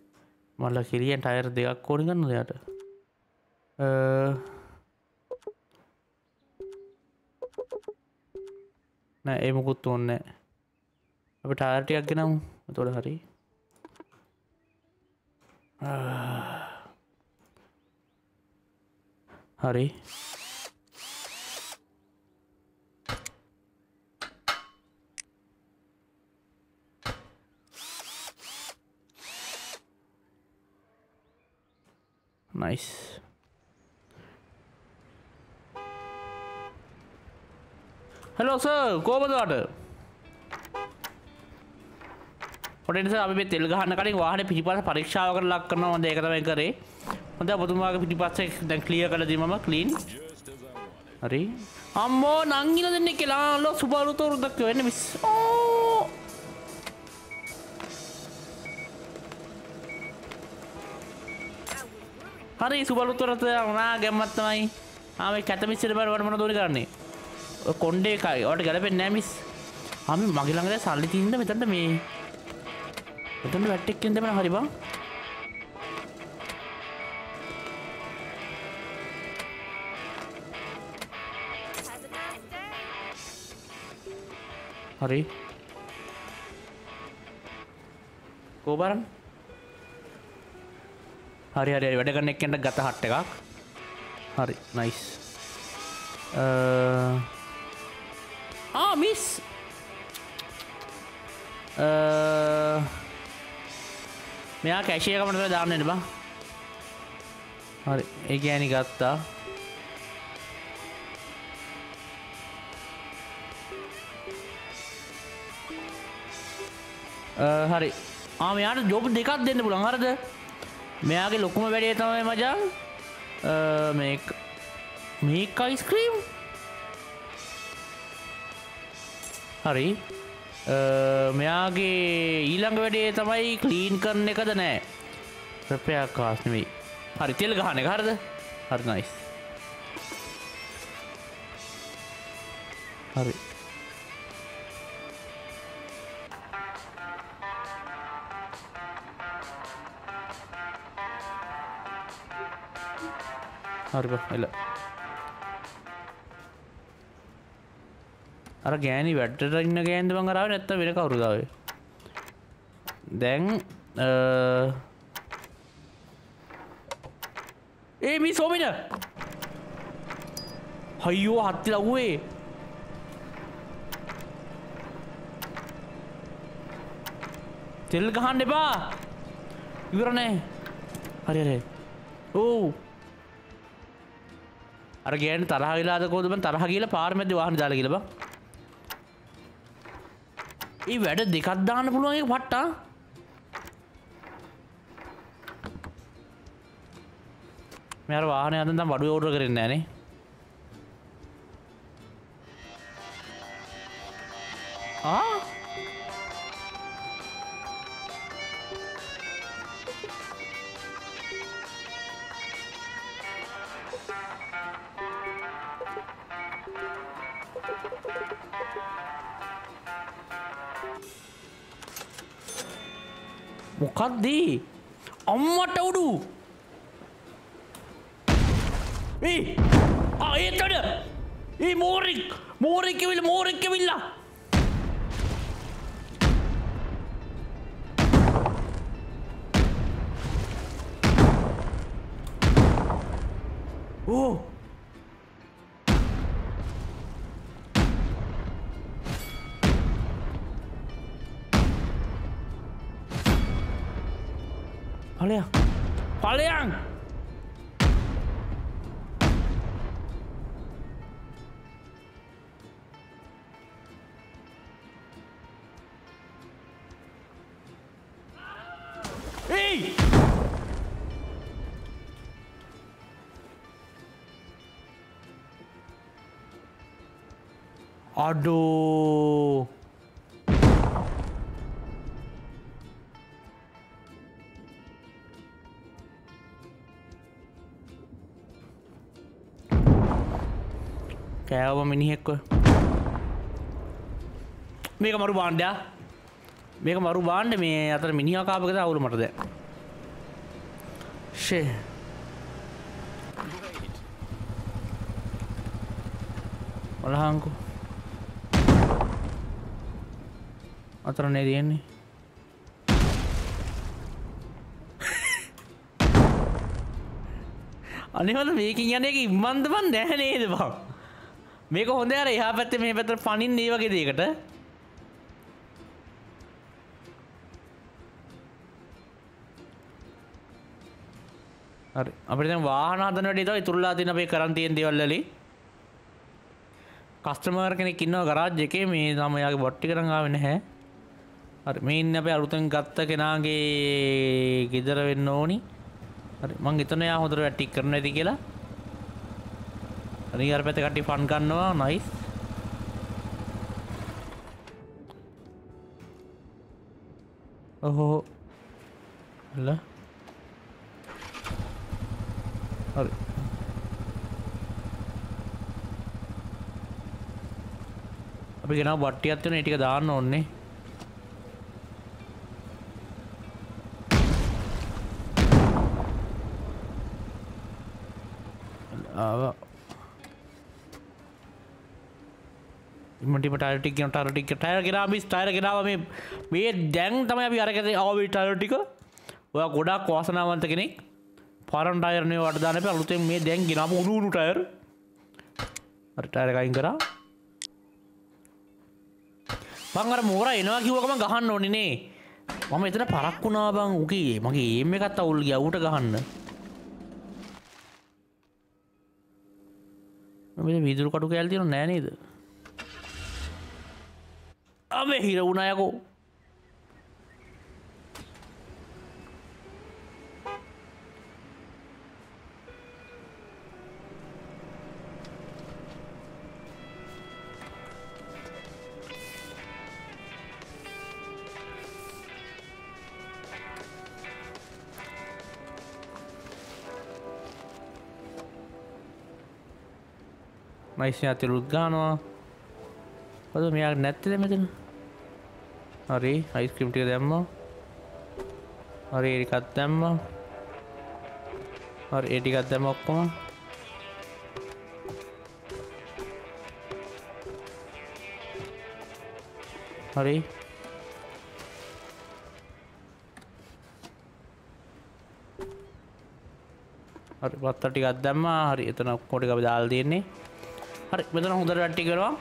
මල්ලා කිරියෙන් ටයර් දෙකක් ඕනි ගන්නද යාට නෑ ඒ මොකුත් ඕනේ නෑ. අපි ටයර් ටිකක් ගෙනමු. එතකොට හරි. හරි. nice. hello sir කොහමද ඔයාට? පොඩි නිසා අපි මේ තෙල් ගහන්න කලින් වාහනේ පිටිපස්ස පරීක්ෂාවකට ලක් කරනවා. මම ඒක තමයි කරේ. හොඳයි ඔබතුමාගේ පිටිපස්සේ දැන් ක්ලියර් කරලා දීමම ක්ලීන්. හරි. අම්මෝ නංගින දෙන්නේ කියලා ලෝ සුබාරු තෝරුද්දක් වෙන්නේ මිස්. ඕ හරි සුබාරු තෝරත නා ගැම්මත් තමයි. මේ කැත මිස්සෙට බර වඩ මොනවද උනේ කරන්නේ? ඔය කොණ්ඩේ එකයි. ඔයාලට ගැලපෙන්නේ නැහැ මිස්. මගේ ළඟ දැන් සල්ලි තියෙන්න මෙතනට මේ මෙතන වැට් එකකින් දෙමන හරි බං. හරි. කොබරන්. හරි වැඩ කරන එක්කෙන්ට ගත හට් එකක්. හරි නයිස්. මිස්. මෙයා කැෂිය එකකට තමයි දාන්න එන්න බං. හරි ඒ ගෑණි ගත්තා. හරි. මෙයාට ජොබ් දෙකක් දෙන්න පුළුවන්. හරිද? මෙයාගේ ලොකුම වැඩේ තමයි මචං මේක අයිස්ක්‍රීම්. හරි. මෙයාගේ ඊළඟ වැඩේ තමයි ක්ලීන් කරන එකද නෑ. රිපෙයාර් කාස් නෙමෙයි. හරි තෙල් ගහන එක. හරිද? හරි නයිස්. හරි. හරි බා එල. අර ගෑණි වැඩට ඉන්න ගෑනිද මං අරාවේ නැත්තම් වෙන කවුරුද ආවේ? දැන් මේ සෝමින අයියෝ හත්ති ලව්වේ. තෙල් ගහන්න එපා. ඉවරනේ. හරි. ඔව්. අර ගෑණි තරහ වෙලාද කොහොමද මං තරහ ගිහලා පාර මැද්දේ වාහනේ දාලා ගිහලා බං. ඒ වැඩ දෙකක් දාන්න පුළුවන් එක පට්ටා. මෙයාර වාහනේ අද නම් බඩුවේ ඕඩර් කරන්නේ නැහනේ. මොකක්ද අම්මට උඩු ඒතන මෝරෙක් කෙවිල්ලා ඕ ඵලයන් අඩෝ කෑවම මිනිහෙක්ව මේක මරු බාණ්ඩයා මේක මරු බාණ්ඩ මේ අතර මිනිහා කාපකද අවුල මට දැන් ෂේ වලහංකෝ අතරනේ තියෙන්නේ. අනිවාර්ය මේකින් යන එක ඉම්මන්ද මන් නැහැ නේද බං. මේක හොඳ අර එහා පැත්තේ මේ පැත්තට පනින්න මේ වගේ දෙයකට. හරි අපිට දැන් වාහන හදන වැඩේ තමයි ඉතුරුලා තියෙන අපේ කරන් තියෙන දේවල් වලින්. කස්ටමර් කෙනෙක් ඉන්නවා ගරාජ් එකේ මේ තමයි යාගේ බොට් ටික නම් ආවේ නැහැ. හරි මේ ඉන්නේ අපේ අලුතෙන් ගත්ත කෙනාගේ ගෙදර වෙන්න ඕනි. හරි මං හිතනවා යා හොඳට වැටි කරනවා ඇති කියලා. හරි අර පැත්තේ කට්ටිය ෆන් ගන්නවා නයිස්. ඔහො හල හරි අපි ගෙනාව බට්ටියක් තියෙන ඒ ටික දාන්න ඕනේ. ආවා ඉමටිම ටයර් ටික ගෙන ටයර් ගෙනාවා මිස් ටයර් ගෙනාවා මේ දැන් තමයි අපි අරගෙන ආවේ ටයර් ටික. ඔයා ගොඩාක් වාසනාවන්ත කෙනෙක්. පරණ ටයර් නේ වට දාන්න එපා අලුතෙන් මේ දැන් ගෙනාවු උණු ටයර්. අර ටයර් එක අයින් කරා. මං අර මෝරා එනවා කිව්ව ගමන් ගහන්න ඕනේ නේ. මම එතන පරක් වුණා බං උගේ මගේ එම් එකත් අවුල් ගියා ඌට ගහන්න. මේ වීදුරු කටු කෑල්ල තියෙනව නෑ නේද? අබේ හිර වුණා යකෝ. මයිස්යා තිරුත් ගන්නවා. අද මෙයා නැත්තේ මෙතන. හරි අයිස්ක්‍රීම් ටික දැම්මා. හරි ඒකත් දැම්මා. හරි ඒ ටිකත් දැම්මා ඔක්කොම. හරි හරි වත්ත ටිකක් දැම්මා. හරි එතන ඔක්කොම ටික අපි දාලා තියෙන්නේ. හරි මෙතන හොඳට වැටි කරනවා.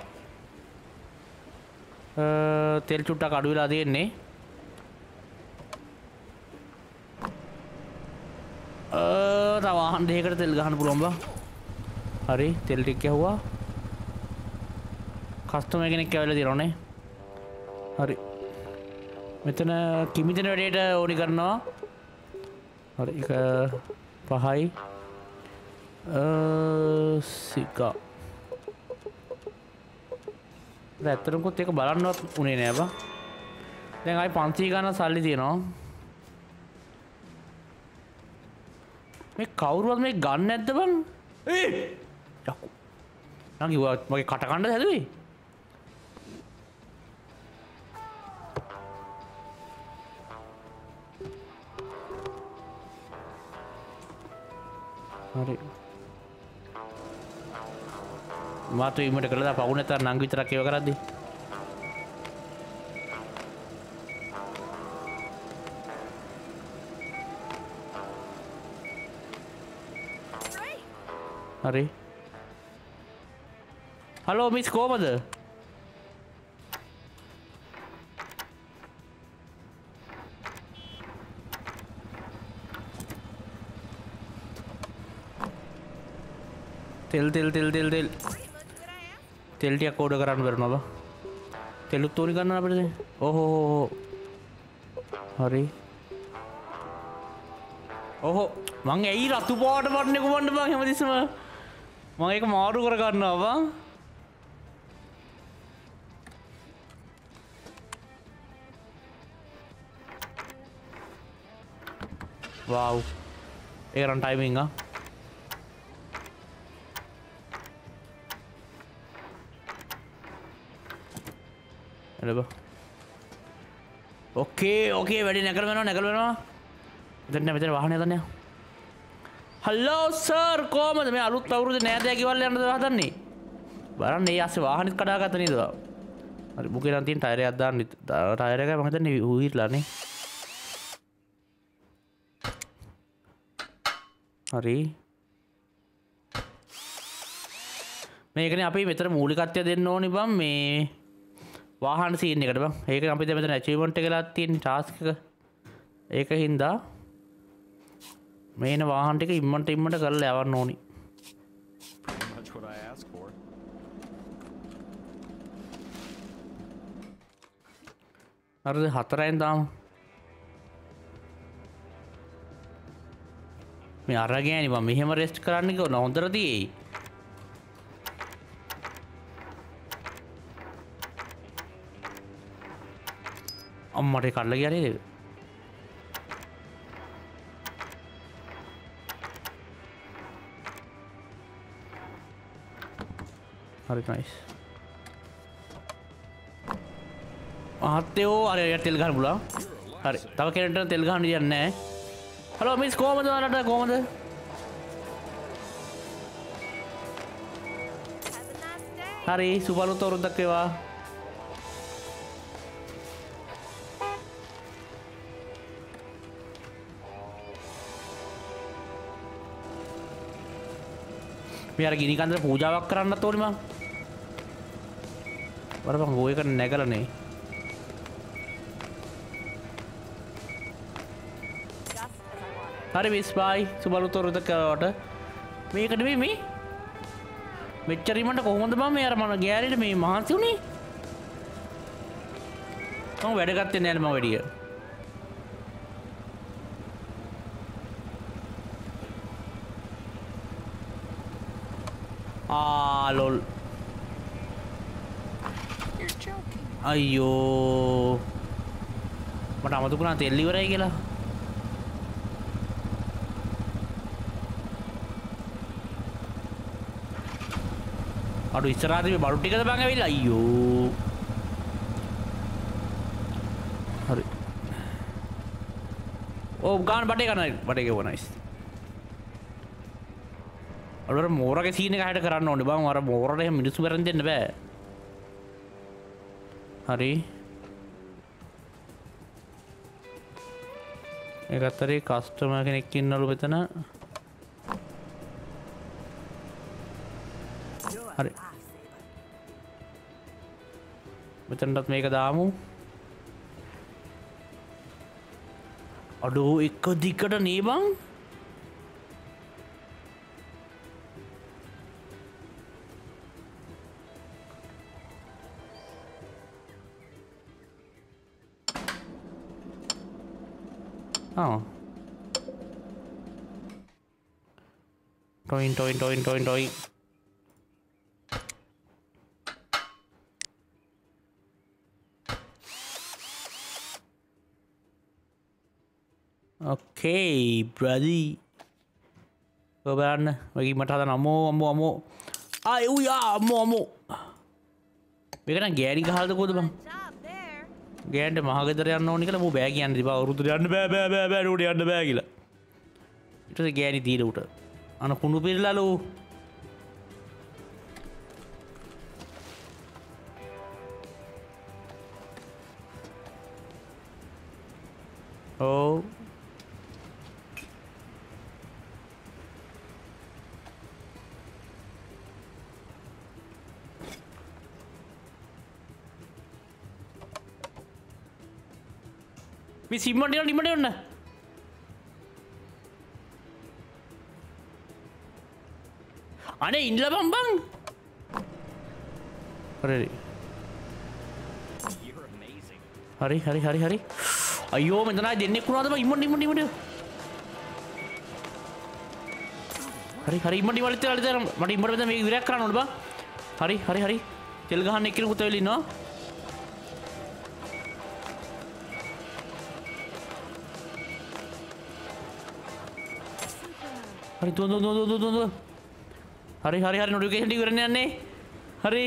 තෙල් චුට්ටක් අඩු වෙලා තියෙන්නේ. තව වාහන දෙකකට තෙල් ගහන්න පුළුවන් බා. හරි තෙල් ටික ගැහුවා. කස්ටමර් කෙනෙක් ඇවිල්ලා තියෙනවනේ. හරි මෙතන කිමිදෙන වැඩේට ඕනි කරනවා. හරි එක 5යි සිකා ඇත්තරකුත් එක බලන්නවත් උනේ නෑ බා. දැන් ආයි 500 ගණන් සල්ලි තියෙනවා. මේ කවුරුවත් මේ ගන්න නැද්ද බං? යකෝ. නංගි ඔයා මගේ කට කණ්ඩ හැදුවේ? හරි. මාතු ඉමට කළා පවු නැතර නංගි විතරක් ඒව කරද්දි. හරි. හලෝ මිස් කොහමද? තෙල් ටිකක් ඕඩර් කරන්න බැරිනවා බා. තෙලුත් ඕනි ගන්න අපිට දැන්. ඕහෝ. හරි. ඕහෝ මං ඇයි රතු පාට වටන්නේ කොහොමද බං හැමතිස්සම මම ඒක මාරු කර ගන්නවා බං. wow ඒක රන් ටයිමින් ආ එළබ ඕකේ වැඩි නැකල වෙනවා මෙතන වාහනය දන්නේ. හලෝ සර් කොහමද මේ අලුත් අවුරුද්දේ නෑදෑ ගෙවල් යන්නද හදන්නේ? බලන්න ඒ ආස්සේ වාහනෙත් කඩාගත්ත නේද? හරි බුකේ නම් තියෙන ටයර් එකක් දාන්න ටයර් එක මම හිතන්නේ ඌහිරලානේ හරි මේකනේ අපි මෙතන මූලිකත්වය දෙන්න ඕනි බං මේ වාහන සීන් එකට බං ඒක අපි දැන් මෙතන ඇචීව්මන්ට් එක ලා තියෙන ටාස්ක් එක ඒක හින්දා මේන වාහන ටික ඉම්මන්ට කරලා යවන්න ඕනි Pretty much what I asked for. හරිද 4න් දාමු මේ අරගෑනි මම මෙහෙම රෙස්ට් කරන්න කිව්ව හොඳට තියෙයි අම්මට කල්ල ගියා නේද හරි නයිස් මහත්තයෝ අර තෙල් ගහන්න පුළුවන් හරි තව කෙනෙක්ට තෙල් ගහන්න දෙයක් නැහැ හලෝ මිස් කොහමද ඔයාලට කොහමද හරි සුබලුත් අවුරුද්දක් වේවා මේ අර ගිනි කන්දර පූජාවක් කරන්නත් ඕනි මම වරපන් ගෝ එක නැගලානේ හරි මිස් බයි සුබලුත් අවුරුද්දක් වේවාට මේක නෙමෙයි මේ මෙච්චර ඉමන්ට කොහොමද බං මේ අර මම ගෑරේට මේ මහන්සි උනේ මම වැඩ ගත්තේ නැහැ මම වැඩිය ලොල් අයියෝ මට අමතකුණා තෙල් ඉවරයි කියලා අඩු ඉස්සරහදී මේ බඩු ටිකද බං ඇවිල්ලා අයියෝ හරි ඕ ගාන බඩේ ගන්න බඩේ ගෙව නයිස් අර මෝරගේ සීන් එක හැට කරන්න ඕනේ බං අර මෝරට එහෙම මිනිස්සු කරන් දෙන්න බෑ හරි ඒක අතරේ කස්ටමර් කෙනෙක් ඉන්නලු මෙතන හරි මෙතනටත් මේක දාමු අඩෝ එක දිගට නේ බං Toin. Okay, brother. Babaan, bagi mata tan amo. Ay, uya, amo. Bagaimana Gary ka hal tu kau tu bang? Gary මහගෙදර යන්න ඕනි කියලා මෝ බෑ කියන්නේ ඉතින් අවුරුද්දට යන්න බෑ උඩ යන්න බෑ කියලා ඊට පස්සේ ගෑණි දීලා උට අන කුණු පිරලාලු ඔව් මේ සිම්මන්ට ඉන්න අනේ ඉන්නලා බම්බන් හරි අයියෝ මෙතන දෙන්නෙක් වුණාද බං ඉම්මන්ට හරි ඉම්මන්ට වලිත් මට ඉම්මන්ට මෙතන මේක විරයක් කරන්න ඕන බං හරි තෙල් ගහන්න එක්කෙනෙකුත් වෙලා ඉන්නවා Hari tuan. Hari notification di gue nih. Hari.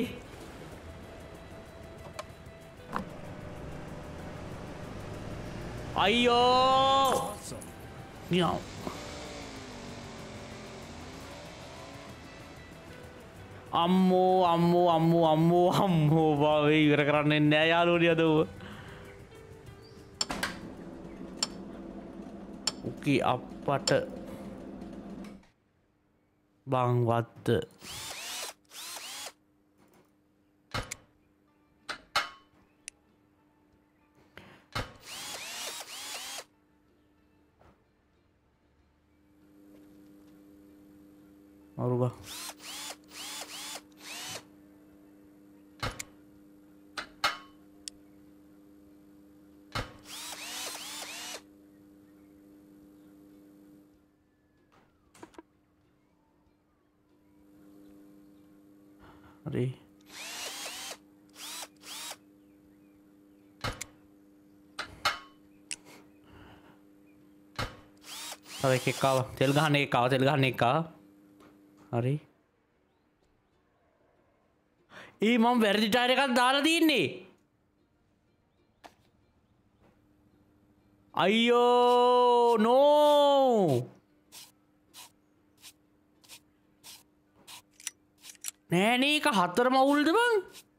Ayo. Miau. අම්මෝ බා ඉවර කරන්නේ නෑ යාළුවනේ අද ඌ. උකි අප්පට බං වත්ත. අරුබා හරි තව එකෙක් ආවා තෙල් ගහන්න එකක් ආවා හරි මම වැරදි ටයර් එකක් දාලා තින්නේ අයියෝ නෝ නෑනේ එක 4 මවුල්ද බං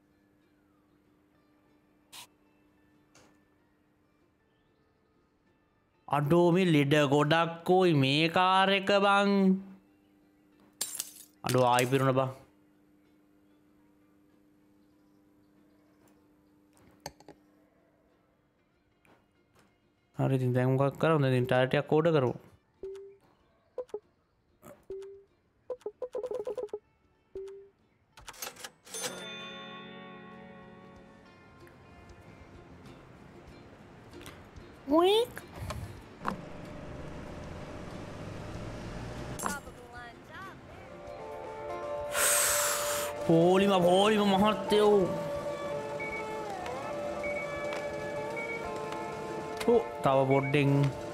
අඩෝ මේ ලෙඩ ගොඩක් කොයි මේ කාර් එක බං අඩෝ ආයි පිරුණ බං හරි ඉතින් දැන් මොකක් කරමුද ඉතින් ටයර් ටිකක් ඕඩර් කරමු Week. පෝලිම මහත්තයෝ තව පොඩ්ඩෙන්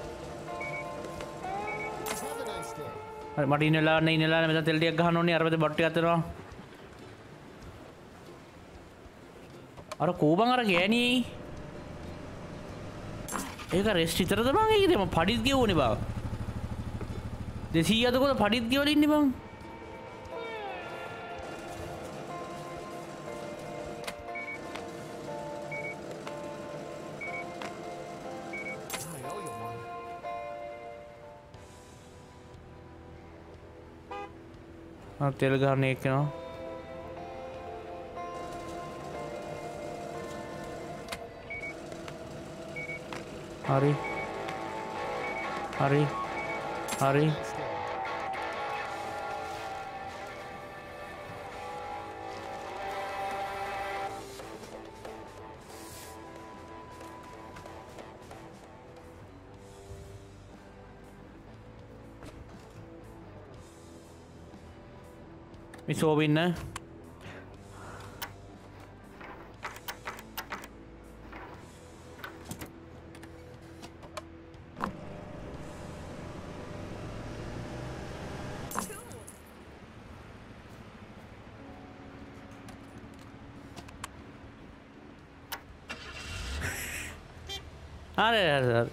මට ඉන්නලා මෙතන තෙල් ටිකක් ගහන්න ඕනේ අර පැත්තේ බට් ටිකක් තියෙනවා අර කෝබන් අර ගෑණී ඒක රෙස්ට් විතරද බං ඒකද මම පඩිත් ගෙවුනේ බං 200 අදකොද පඩිත් ගෙවලා ඉන්නේ බං තෙල් ගන්න එක්කනවා හරි සෝවින්න අरे यार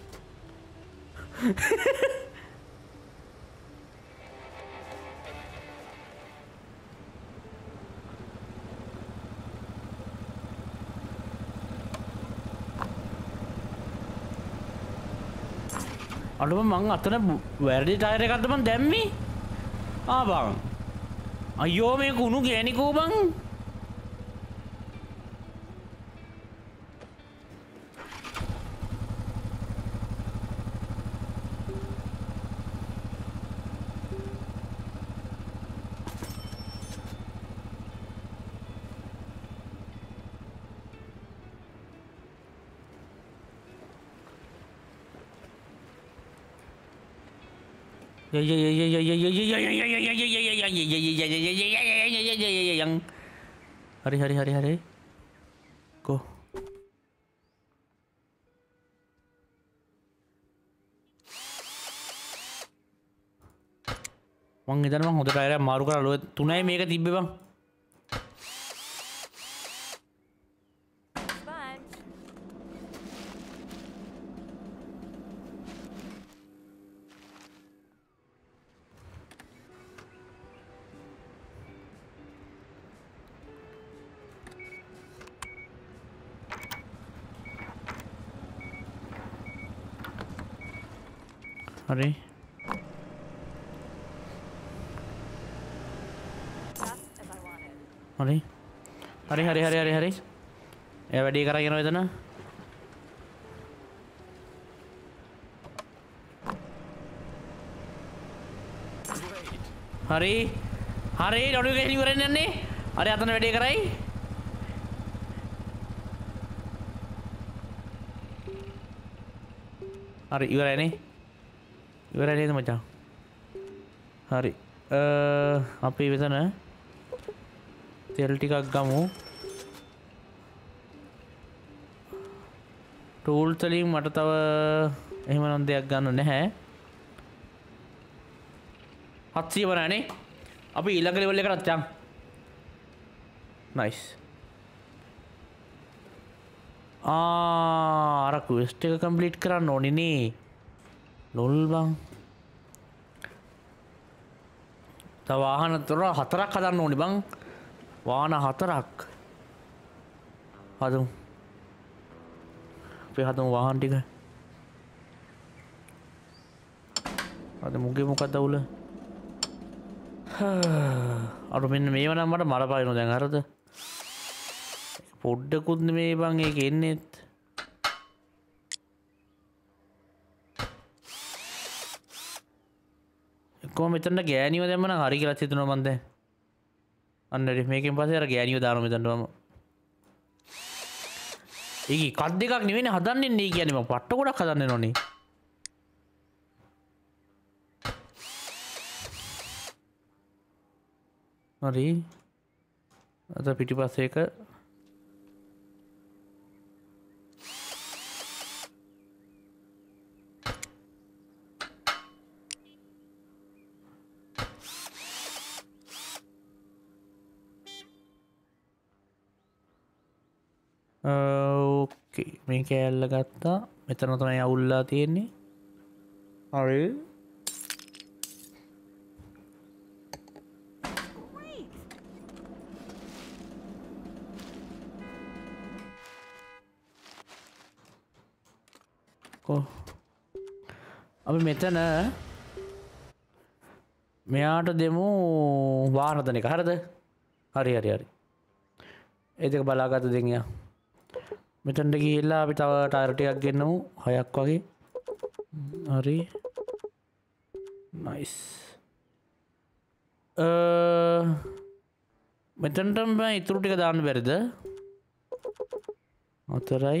අඩුව මං අතන වැරදි ටයර් එකක්ද මං දැම්මේ බං අයියෝ මේ කුණු ගෑනිකෝ බං Hari go මං හිතන්නේ මං හොඳ ටයරයක් මාරු කරලා ලෝ 3යි මේක තිබ්බේ බං හරි හරි හරි හරි හරි හරි හරි එයා වැඩේ කරගෙන එතන හරි හරි නොටිෆිකේෂන් ඉවරෙන් යන්නේ හරි අතන වැඩේ කරයි හරි ඉවරයිනේ ඉවරයි නේද මචං හරි අපි මෙතන තෙල් ටිකක් ගමු ටූල්ස් වලින් මට තව එහෙම නම් දෙයක් ගන්න නැහැ 700 වරනේ අපි ඊළඟ ලෙවල් එකට යමු නයිස් අර ක්වෙස්ට් එක කම්ප්ලීට් කරන්න ඕනේ නේ ලොල් බං තව වාහන තොර 4ක් හදන්න ඕනේ බං වාහන 4ක් හදමු අපි හදමු වාහන ටික අද මුගේ මොකක්ද අවුල අර මෙන්න මේව නම් මට මර පායනවා දැන් හරිද පොඩ්ඩකුත් නෙමේ බං ඒක එන්නේත් කොහොම මෙතන ගෑනියෝ දැම්ම නම් හරි කියලා හිතනවා මන් දැන් අන්න හරි මේකෙන් පස්සේ අර ගෑනියෝ දානවා මෙතනට මම ඒකි කත් දෙකක් නෙවෙයි හදන්නේ නේ කියන්නේ මම පට්ට ගොඩක් හදන්න ඕනේ හරි අද පිටිපස්සේ එක ඕකේ මේ කෑල්ල ගත්තා මෙතන තමයි අවුල්ලා තියෙන්නේ හරි අපි මෙතන මෙයාට දෙමු වාහන තන එක හරිද හරි හරි හරි ඒ දෙක බලාගත්ත දෙන්න යා මෙතනට ගිහිල්ලා අපි තව ටයර් ටිකක් ගෙන්නමු 6ක් වගේ හරි නයිස් මෙතනට මම ඉතුරු ටික දාන්න බැරිද 4යි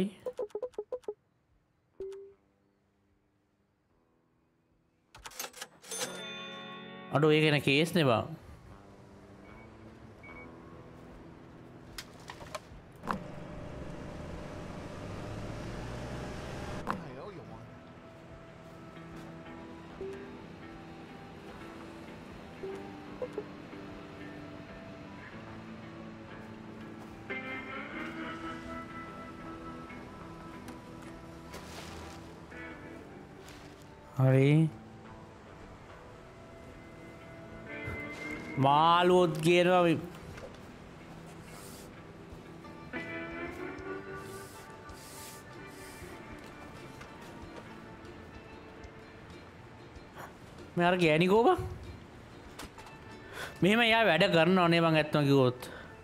අඩෝ ඒක නේ කේස් නේ බං හරි මාළුවොත් කියනවා මේ අර ගෑණි කෝබ මෙහෙම එයා වැඩ කරනව නේ මං ඇත්තම කිව්වොත්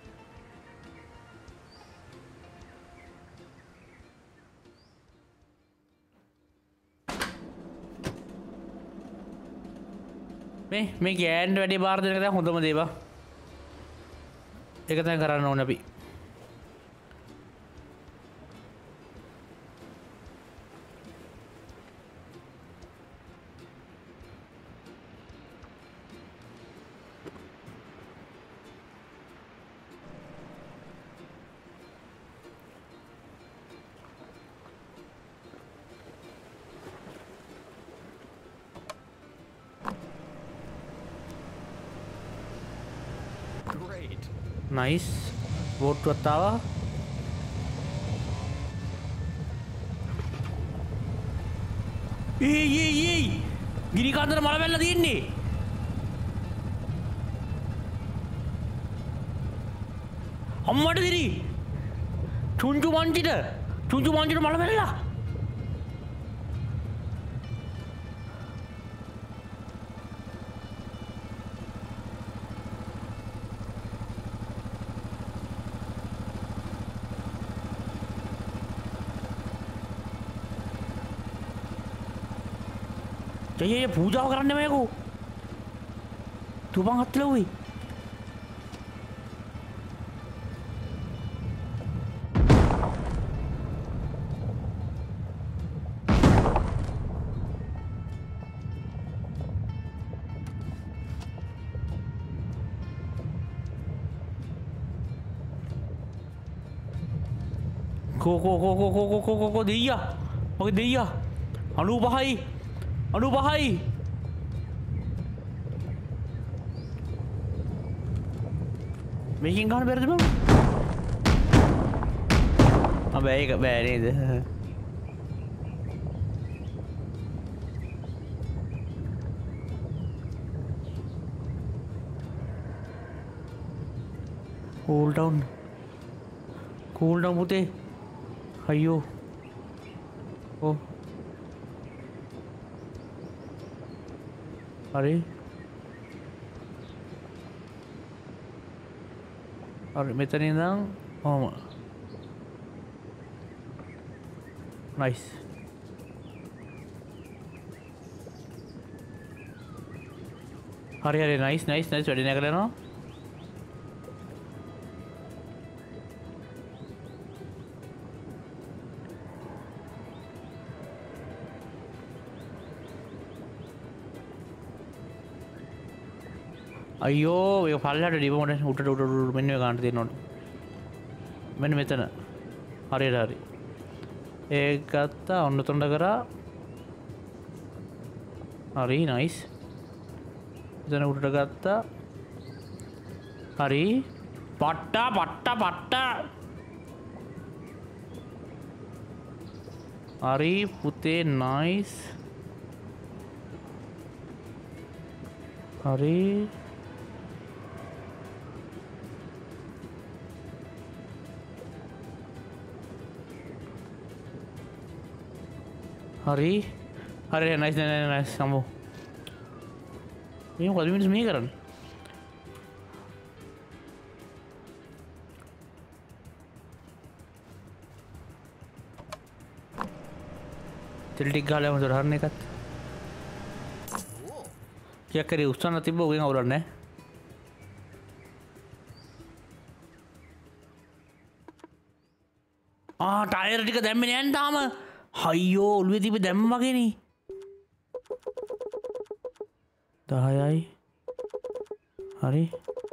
මේ ගෑන්ඩ් වැඩි බාර දෙන එක තමයි හොඳම දේ බා. ඒක තමයි කරන්න ඕනේ අපි. නයිස් බෝට්ටුවත් ආවා ඒ ගිනි කාන්දර මල වැල්ලා තියෙන්නේ අම්මට දිරි චුංචු මංචිට මල වැල්ලා ये पूजा करने मेरे को तू बंग हत्ते हुई को दिया ओके दिया अनु भाई මේකින් ගන්න බැරිද බං බෑ ඒක බෑ නේද cool down පුතේ අයියෝ ඕ හරි හරි මෙතන ඉඳන් ඔහම නයිස් හරි නයිස් වැඩි නෑ කරලා යනවා අයියෝ ඔය පල්ලෙහාට ඩිපොමට උඩට මෙන්න ඔය ගන්න තියෙනවලු මෙන්න මෙතන හරියට හරි ඒක ගත්තා ඔන්න තුනට කරා හරි නයිස් එතන උඩට ගත්තා හරි පට්ටා හරි පුතේ නයිස් හරි හරි නයිස් සම්බෝ මේ මොකද මිනිස්සු මේ කරන්නේ තෙල් ටික ගාලා යමු දරහන්න එකත් කියක් කරේ උස්සන්න තිබ්බ උගෙන් අවුලක් නැහැ ටයර් ටික දැම්මේ නෑ තාම අයියෝ ඔළුවේ තිබ්බ දැම්ම වගේනේ 10යි හරි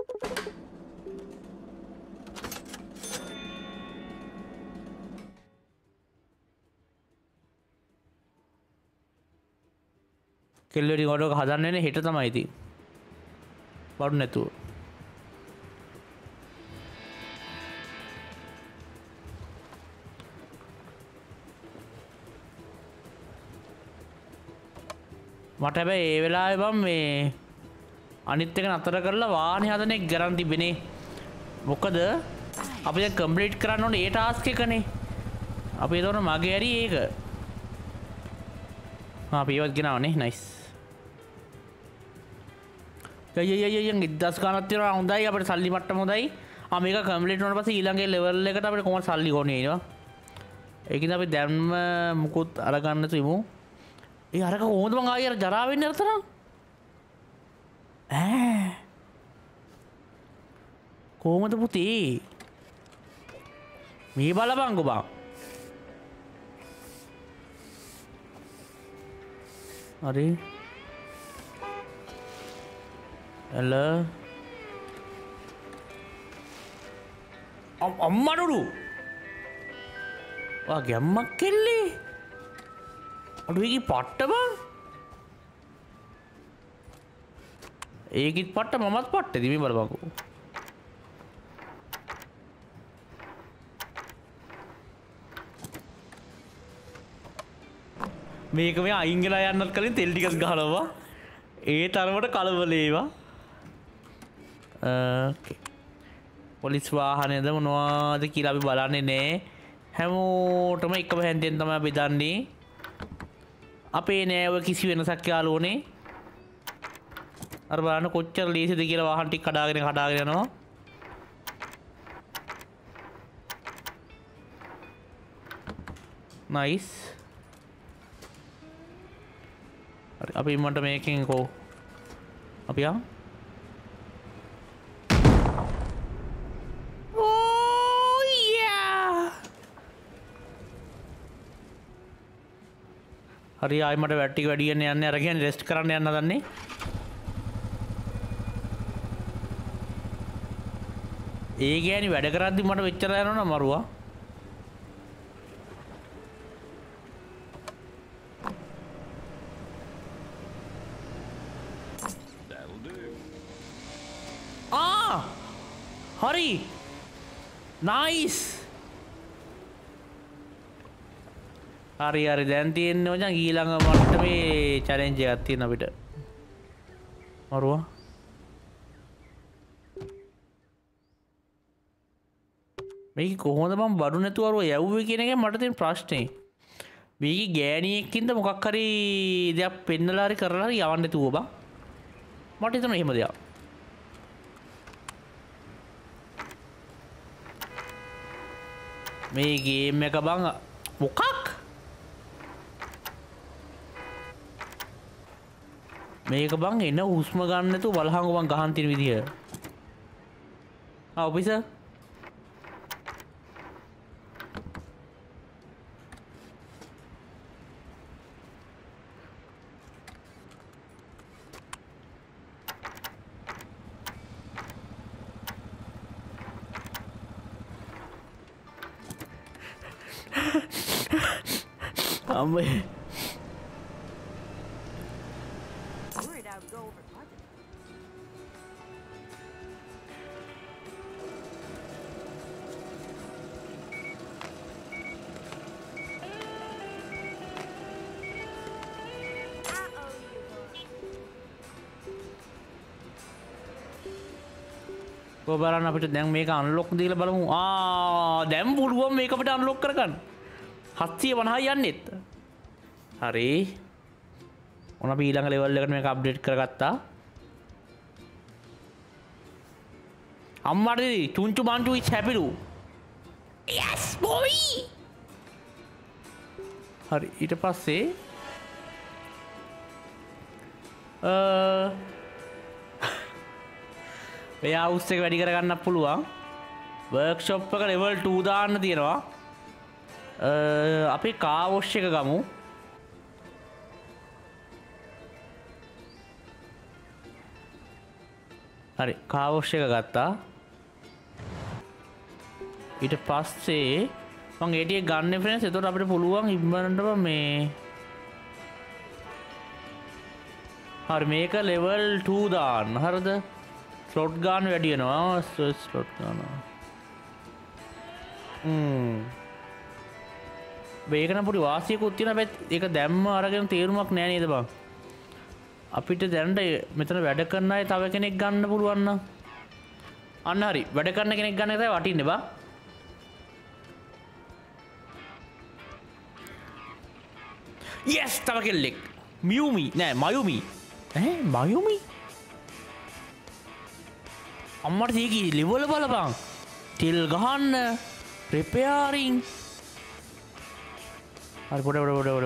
කෙල්ලරි ගොඩක හදන්නේ හෙට තමයි ඉතින් බඩු නැතුව මට හැබැයි ඒ වෙලාවේ බම් මේ අනිත් එක නතර කරලා වාහනේ හදන එක ගරන් තිබෙනේ මොකද අපි දැන් කම්ප්ලීට් කරන්න ඕනේ ඒ ටාස්ක් එකනේ අපි ඒතකොට මගේ හරි ඒක අපි ඒවත් ගෙනාවනේ නයිස් යයයයයන් 1000 ගණක් තියනවා හොඳයි අපිට සල්ලි මට්ටම හොඳයි මේක කම්ප්ලීට් වුණාට පස්සේ ඊළඟ ලෙවල් එකට අපිට කොහොමද සල්ලි ගොනේ එනවා ඒකින්ද අපි දැන්ම මුකුත් අරගන්න තිමු ඒ අරක කොහොමද මං ආයෙ ජරා වෙන්නේ අරතරම් කොහොමද පුතේ මේ බලපංකෝ බං හරි එල අම්මඩුරු වාගේ අම්මක් කෙල්ලේ අඩුවේකි පට්ට බං ඒකිත් පට්ට මමත් පට්ට දිමි බලපංකෝ මේක මේ අයින් වෙලා යන්නත් කලින් තෙල් ටිකක් ගහනවා ඒ තරමට කලබලේවා පොලිස් වාහනේද මොනවද කියලා අපි බලන්නේ නෑ හැමෝටම එකම හැන්දෙන් තමයි බෙදන්නේ අපේ නෑ ඔය කිසි වෙනසක් යාළුවනේ අර බලන්න කොච්චර ලේසිද කියලා වාහන ටික කඩාගෙන යනවා නයිස් හරි අපි මට මේකෙන් කෝ අපි ආ ඕ යා හරි ආයි මට වැට් ටික වැඩි වෙන්න යන්නේ අර කියන්නේ රෙස්ට් කරන්න යන්න හදන්නේ ඒ ගෑණි වැඩ කරද්දි මට වෙච්චලා යනවනේ මරුවා හරි නයිස් හරි හරි දැන් තියෙන්නේ මචං ඊළඟ මට්ටමේ චැලෙන්ජ් එකක් තියෙන අපිට මරුවා මේක කොහොමද මම බඩු නැතුව අරව යවුවේ කියන එක මට තියෙන ප්‍රශ්නේ මේක ගෑණියෙක්ින්ද මොකක් හරි දෙයක් පෙන්නලා හරි කරලා හරි යවන්න තුව බං මට හිතෙනවා එහෙම දෙයක් මේ ගේම් එක බං මොකක් මේක බං එන හුස්ම ගන්න නැතුව බලහංගු බං ගහන් තියෙන විදිය ඔෆිසර් අම්මේ බලන්න අපිට දැන් මේක අන්ලොක් දීලා බලමු දැන් පුළුවන් මේක අපිට අන්ලොක් කරගන්න 750 යන්නෙත් හරි ඔන්න අපි ඊළඟ ලෙවල් එකට මේක අප්ඩේට් කරගත්තා අම්මට චුංචු මන්ටු ඉස් හැපිලු yes boy හරි ඊට පස්සේ මේ හවුස් එක වැඩි කරගන්න පුළුවන් වර්ක්ෂොප් එක ලෙවල් 2 දාන්න තියෙනවා අපි කාර් වොෂ් එක ගමු හරි කාර් වොෂ් එක ගත්තා ඊට පස්සේ මම AT එක ගන්න ෆ්‍රෙන්ඩ්ස් එතකොට අපිට පුළුවන් ඉක්මනටම මේ හරි මේක ලෙවල් 2 දාන්න හරිද ස්ලොට් ගන්න වැඩි වෙනවා ස්ලොට් ගන්න මේකන පොඩි වාසියකුත් තියෙනවා හැබැයි ඒක දැම්ම අරගෙන තේරුමක් නෑ නේද බං අපිට දැනට මෙතන වැඩ කරන අය තව කෙනෙක් ගන්න පුළුවන් නම් අන්න හරි වැඩ කරන කෙනෙක් ගන්න එක තමයි වටින්නේ බං yes තව කෙල්ලෙක් මියුමි නෑ මයුමි මයුමි අම්මට තීකි ලෙවල් බලපං තෙල් ගහන්න රිපෙයාරින් හරි පොඩ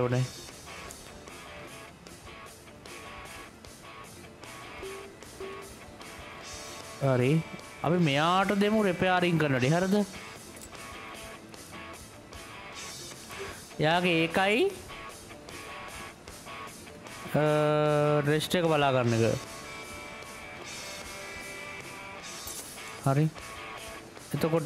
හරි අපි මෙයාට දෙමු රිපෙයාරින් කරන්නට හරිද එයාගේ ඒකයි රෙස්ට් එක බලා ගන්න එක හරි එතකොට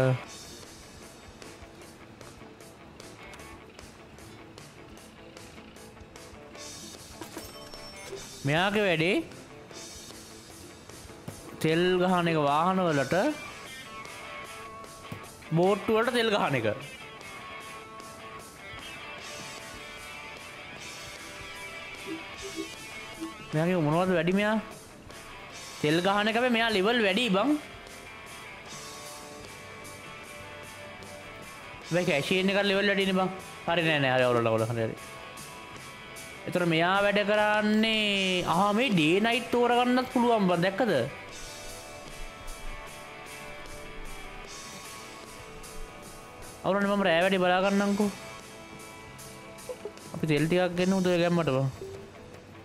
මෙයාගේ වැඩේ තෙල් ගහන එක වාහන වලට බෝට්ටු වලට තෙල් ගහන එක මෙයාගේ මොනවද වැඩි මෙයා තෙල් ගහන එක හැබැයි මෙයා ලෙවල් වැඩි බං මේ කැෂින් එක ලෙවල් වැඩිනේ බං හරි නෑ හරි අවුල හරි එතකොට මෙයා වැඩ කරන්නේ මේ ඩේ නයිට් තෝරගන්නත් පුළුවන් බං දැක්කද අවුලනේ මම රෑ වැඩි බලා ගන්නම්කෝ අපි තෙල් ටිකක් ගෙන්න උදේ ගැම්මට බං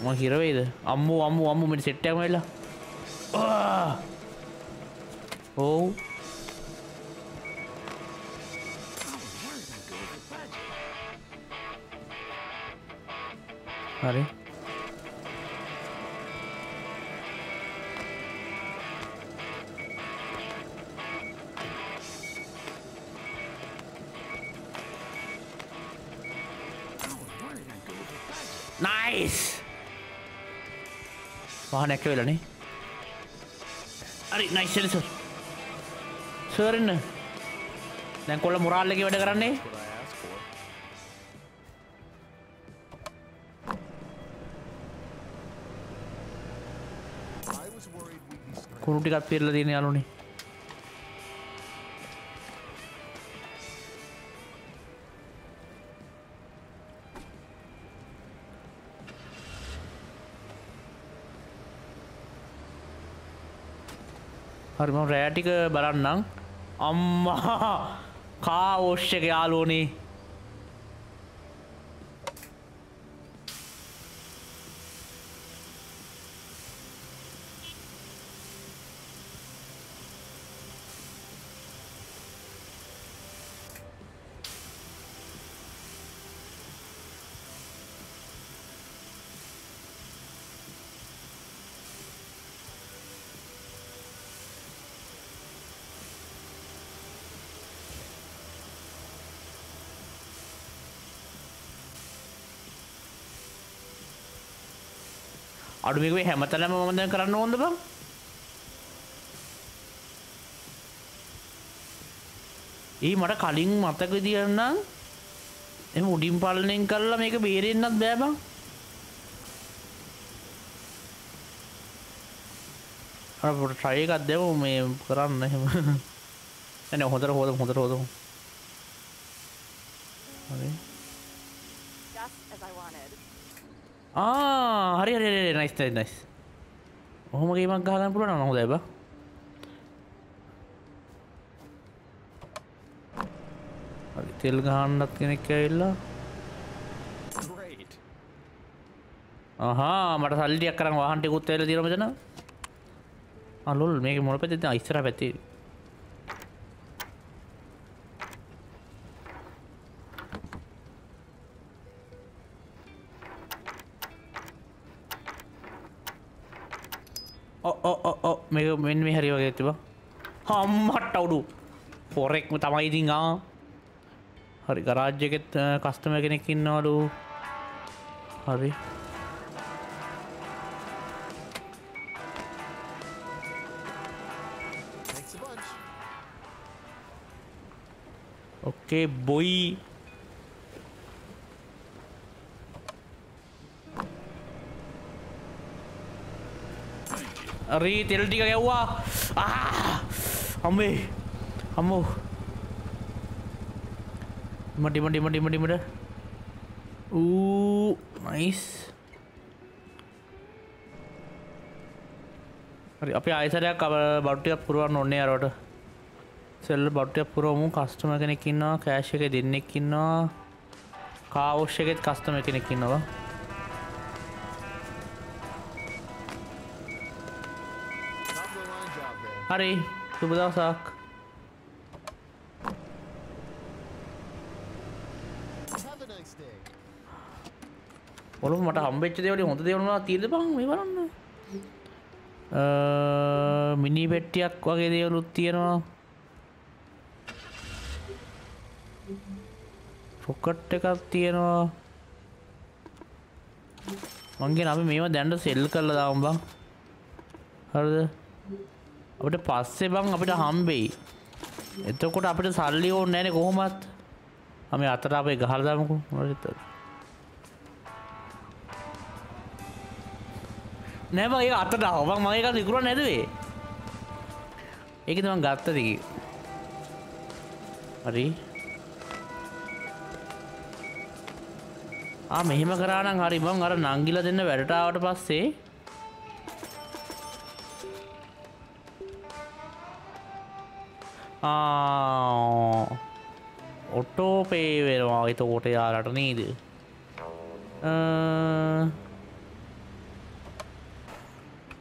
මම හිර වෙයිද අම්මෝ මෙන්න සෙට් එකම වෙලා ඔව් හරි nice වාහනයක් වෙලානේ හරි nice සර් සර් එන්න දැන් කොල්ල මොරාල් එකේ වැඩ කරන්නේ කුණු ටිකක් පිරලා තියෙන යාළුවනේ හරි මම රෑ ටික බලන්නම් අම්මා කාවොෂ් එක යාළුවනේ අඩු මේක මේ හැමතැනම මම දැන් කරන්න ඕනද බං? මට කලින් මතක විදියට නම් එහෙම උඩින් පල්ලෙන් කරලා මේක බේරෙන්නත් බෑ බං. අර පොඩ try එකක් දෙමු මේ කරන්න එහෙම. එනේ හොඳට හොදමු. හරි. හරි nice. ඔහොම ගේමක් ගහගන්න පුළුවන් නම් හොඳයි බා. හරි තෙල් ගහන්නත් කෙනෙක් ඇවිල්ලා. මට සල්ලි ටිකක් කරන් වාහන ටිකුත් ඇවිල්ලා තියෙනවා මෙතන. ලොල් මේක මොන පැත්තේද? ඉස්සරහ පැත්තේ. මේක මෙන්න මේ හරි වගේ තිබා අම්මට අවුඩු පොරෙක්ම තමයි ඉතින් හරි ගරාජ් එකෙත් කස්ටමර් කෙනෙක් ඉන්නවලු හරි ඕකේ බොයි අරි තෙල් ටික ගැව්වා අම්මේ අම්මෝ මඩි නයිස් හරි අපි ආයෙසරයක් බඩු ටිකක් පුරවන්න ඕනේ අරවට සෙල් බඩු ටිකක් පුරවමු කස්ටමර් කෙනෙක් ඉන්නවා කෑෂ් එකේ දෙන්නෙක් ඉන්නවා කාවොෂ් එකේත් කස්ටමර් කෙනෙක් ඉන්නවා හරි සුබ දවසක් ඔලු මට හම්බෙච්ච දේවල් හොඳ දේවල් මොනවද තියෙද බං මේ බලන්න මිනි පෙට්ටියක් වගේ දේවලුත් තියෙනවා රොකට් එකක් තියෙනවා මං කියන අපි මේවා දැන්ට සෙල් කරලා දාමු බං හරිද අපිට පස්සේ බං අපිට හම්බෙයි. එතකොට අපිට සල්ලි ඕනේ නැනේ කොහොමත්. අපි අතට අපේ ගහලා දාමුකෝ. මොකද? නෑ බං ඒක අතට ආව. මම ඒක විකුණන්න නැදුවේ. ඒකද මං ගත්තද කි. හරි. මෙහෙම කරා නම් හරි බං අර නංගිලා දෙන්න වැඩට ආවට පස්සේ ඔටෝ පේ වෙනවා එතකොට යාලට නේද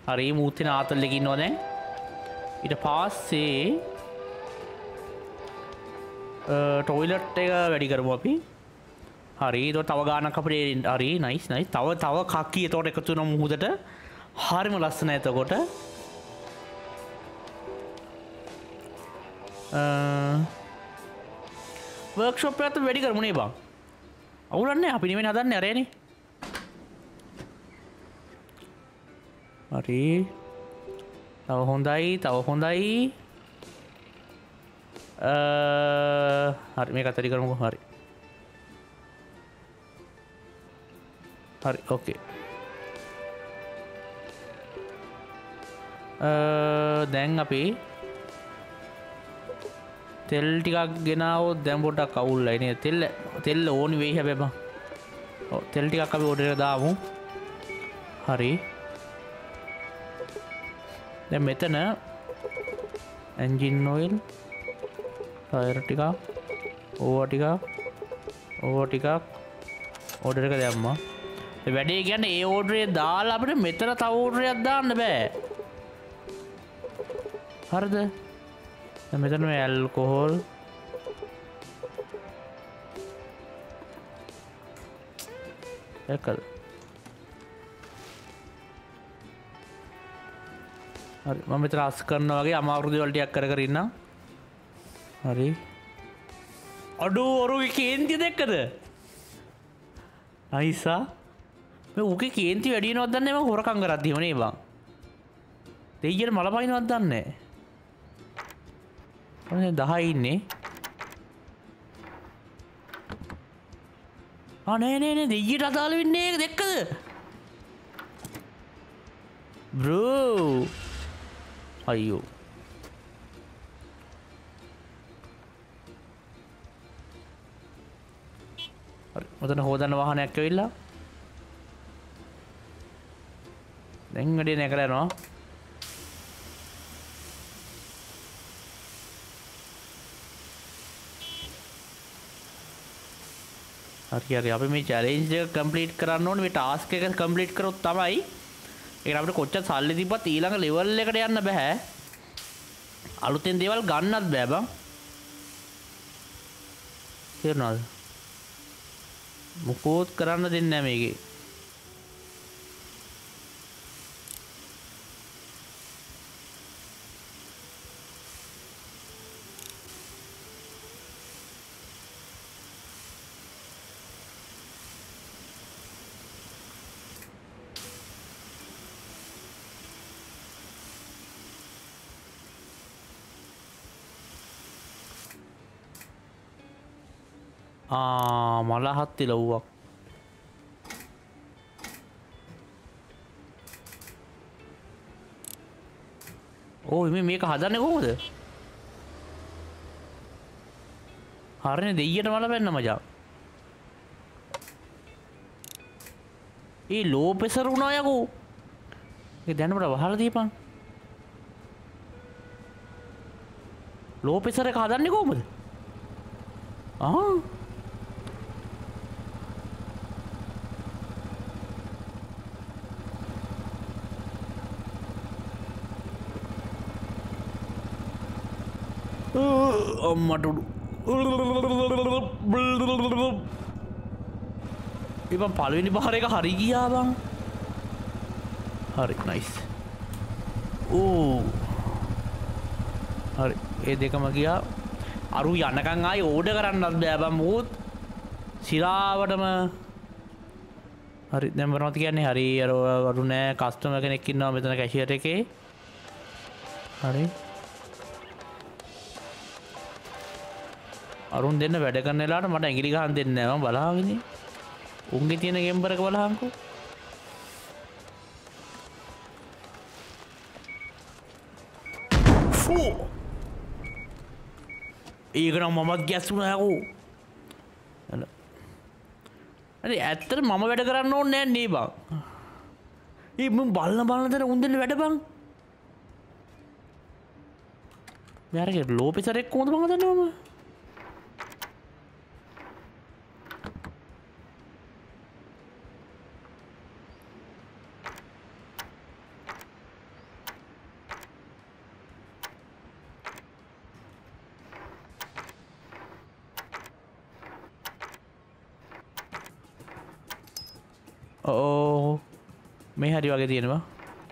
හරි මූත්තේ නාතල් එකේ ඉන්නවා දැන්. ඊට පස්සේ ටොයිලට් එක වැඩි කරමු අපි. හරි ඒක තව ගානක් අපිට හරි නයිස් නයිස් තව කක්කි එතකොට එකතු වෙන මුහුදට හරිම ලස්සනයි එතකොට. වර්ක්ෂොප් එකත් වැඩි කරමු නේ බං. අවුලක් නැහැ අපි නෙමෙයි හදන්නේ අරේනේ. හරි තව හොඳයි හරි මේක අතරි කරමුකෝ. හරි ඕකේ. දැන් අපි තෙල් ටිකක් ගෙනාවොත් දැන් පොඩ්ඩක් අවුල්ලයි නේද? තෙල් ඕනි වෙයි හැබැයි බං. ඔව් තෙල් ටිකක් අපි ඕඩර් එක දාමු. හරි දැන් මෙතන එන්ජින් ඔයිල් ටයර් ටිකක් ඕවා ටිකක් ඕඩර් එක දැම්මා. ඒ වැඩේ කියන්නේ ඒ ඕඩරේ දාලා අපිට මෙතන තව ඕඩරයක් දාන්න බෑ. හරිද? දැන් මෙතන මේ ඇල්කොහොල් එකල් හරි මම මෙතන අස් කරනවා වගේ අමාරු දේවල් ටිකක් කර ඉන්නම්. හරි අඩෝ ඔරුගේ කේන්ති දැක්කද? අයිසා මේ උගේ කේන්ති වැඩි වෙනවද දන්නේ නැහැ. මම හොරකම් කරද්දිම නේ බං. දෙයියට මල පයින්නවද දන්නේ නැහැ. 10 ඉන්නේ. නෑ දෙයියට අදාළ වෙන්නේ ඒක දැක්කද? බ්‍රෝ අයියෝ හරි මොතන හොදන්න වාහනයක් ඇවිල්ලා දැන් වැඩේ නැකලා යනවා. හරි අපි මේ චැලෙන්ජ් එක කම්ප්ලීට් කරන්න ඕනේ. මේ ටාස්ක් එක කම්ප්ලීට් කරොත් තමයි ඒක අපිට කොච්චර සල්ලි තිබ්බත් ඊළඟ ලෙවල් එකට යන්න බෑ. අලුතෙන් දේවල් ගන්නත් බෑ බං. තේරුණාද? මොකෝත් කරන්න දෙන්නේ නැහැ මේකේ. මලහත්ති ලව්වක්. ඕ මේක හදන්නේ කොහොමද? හරිනේ දෙයියට මල වෙන්න මචං. ඒ ලෝ ප්‍රෙෂර් වුණා යකෝ. ඒ දැනමඩ වහලා දීපන්. ලෝ ප්‍රෙෂර් එක හදන්නේ කොහොමද? අම්මටුඩු ඉබන් පළවෙනි පහර එක හරි ගියා බං. හරි නයිස්. හරි ඒ දෙකම ගියා. අරු යනකම් ආයි ඕඩර් කරන්නත් බෑ බං. මොකද සිරාවටම හරි දැන් මොනවද කියන්නේ? හරි අරු නෑ කස්ටමර් කෙනෙක් ඉන්නවා මෙතන කැෂියර් එකේ. හරි අරුන් දෙන්න වැඩ කරන වෙලාවට මට ඇඟිලි ගහන්න දෙන්නේ නැහැ. මම බලාගෙන උන්ගේ තියෙන ගෙම්බරක බලහන්කෝ. ෆෝ ඒක නම් මමත් ගැස්සුණා යකෝ. අනේ ඇත්තට මම වැඩ කරන්න ඕනේ නෑ නේ බං. මම බලන දේ උන් දෙන්න වැඩ බං. මෙයාගේ ලෝපිසරෙක් කොහොමද මම දන්නේ මම. මේ හරි වගේ තියෙනවා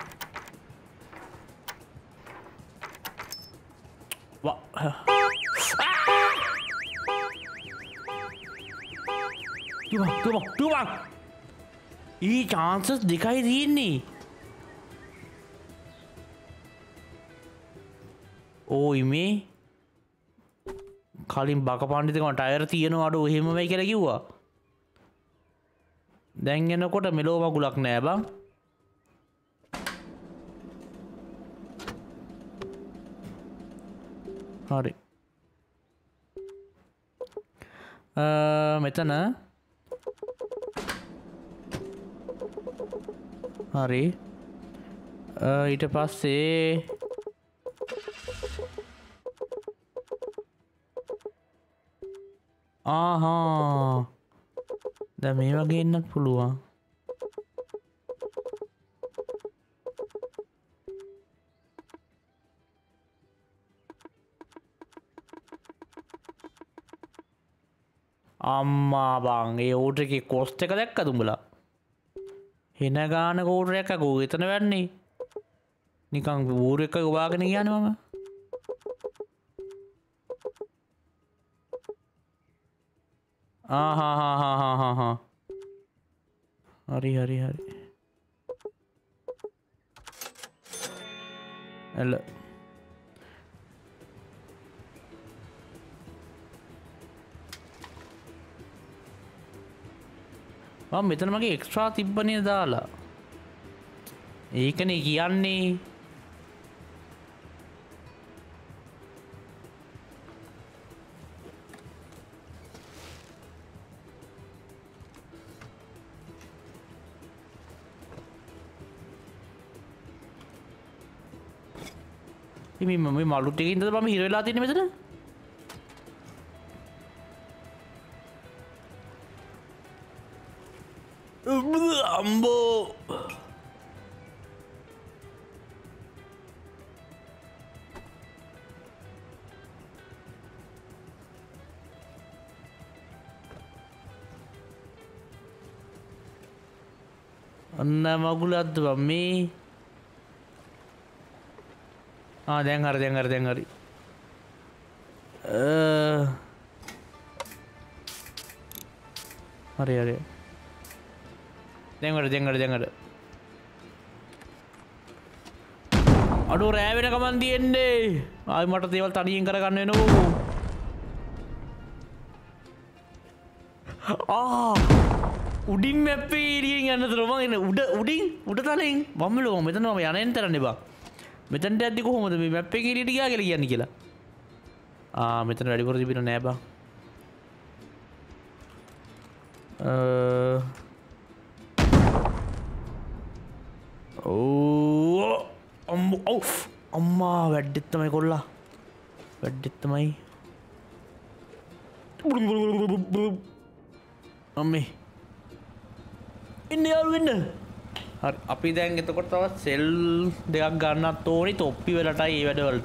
තුමා ඊ චාන්සස් දෙකයි තියෙන්නේ ඕයි මේ කලින් බක පණ්ඩිතකම ටයර් තියෙනවා අඩෝ එහෙම වෙයි කියලා කිව්වා දැන් එනකොට මෙලෝ මගුලක් නෑ බං හරි මෙතන හරි ඊට පස්සේ ආහා දැන් මේ වගේ ඉන්නත් පුළුවන් අම්මා බං ඒ ඕඩර් එකේ කොස්ට් එක දැක්කද උඹලා හෙන ගානක ඕඩර් එකක් අකෝ එතන වැන්නේ නිකන් ඌරු එක ගවාගෙන ගියානේ මම ආහාහාහාහා හරි හරි හරි එල මම මෙතන මගේ එක්ස්ට්‍රා තිබ්බනේ දාලා ඒකනේ කියන්නේ මේ මලු ටිකේ ඉඳලා මම හිර වෙලා තියෙන්නේ මෙතන අම්බෝ අන්න මගුලක්ද බං මේ දැන් හරි හරි දැන්ගට අඩු රෑ වෙන කමන් තියෙන්නේ ආයි මට දේවල් තනියෙන් කරගන්න වෙනවා උඩින් මැප්පේ එළියෙන් යන්නතර මම එන උඩ තලෙන් මම්මලෝ මෙතන මම යන්න තරන්නේ බා මෙතනට යද්දි කොහොමද මේ මැප් එකේ එළියට ගියා කියලා කියන්නේ කියලා මෙතන වැඩිපුර තිබෙන්නේ නෑ බා අම්මා වැඩ්ඩෙත් තමයි කොල්ලා වැඩ්ඩෙත් තමයි අම්මේ ඉන්න යාළු වෙන්න හරි අපි දැන් එතකොට තව සෙල් දෙකක් ගන්නත් ඕනි තොප්පි වලටයි මේ වැඩවලට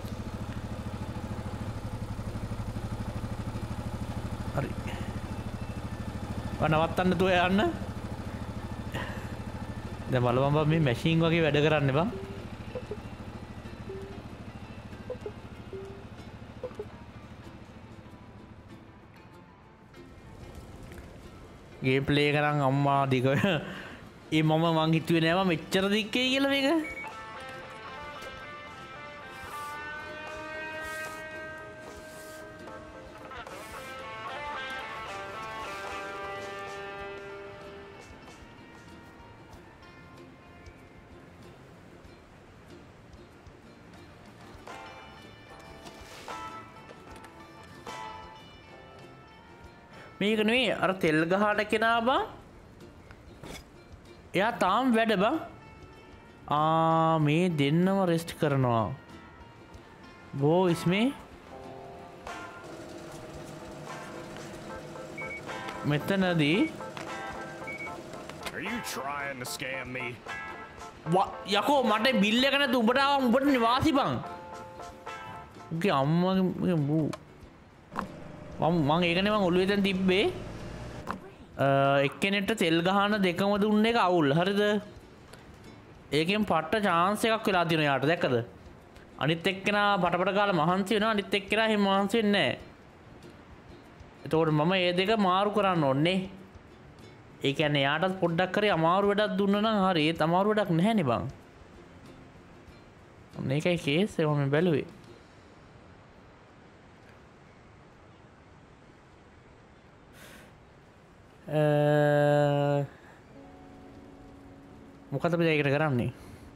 හරි නවත්තන්න තුව යන්න දැන් බලපන් බං මේ මැෂින් වගේ වැඩ කරන්න බං ගේම් ප්ලේ කරන් අම්මා දිග ඒ මං හිතුවේ නෑ මම මෙච්චර දික්කේ කියලා මේක මේක නෙවෙයි අර තෙල් ගහට කෙනා බං එයා තාම වැඩ බං මේ දෙන්නම රෙස්ට් කරනවා බෝයිස් මේ මෙතනදී Are you trying to scam me? යකෝ මට බිල් එක නැතු උඹට ආව උඹට නිවාසි බං උගේ අම්මගේ බූ මං ඒකනේ මං ඔළුවේ දැන් තිබ්බේ එක්කෙනෙක්ට තෙල් ගහන දෙකම දුන්න එක අවුල් හරිද ඒකෙන් පට්ට chance එකක් වෙලා තියෙනවා යාට දැක්කද? අනිත් එක්කෙනා පටපට ගාලා මහන්සි වෙනවා අනිත් එක්කෙනා එහෙම මහන්සි වෙන්නේ නැහැ. එතකොට මම මේ දෙක මාරු කරන්න ඕනේ. ඒ කියන්නේ යාටත් පොඩ්ඩක් කරේ අමාරු වැඩක් දුන්නා නම් හරි ඒත් අමාරු වැඩක් නැහැනේ බං. මේකයි කේස් එක මම බැලුවේ. මොකද අපි ඒකට කරන්නේ?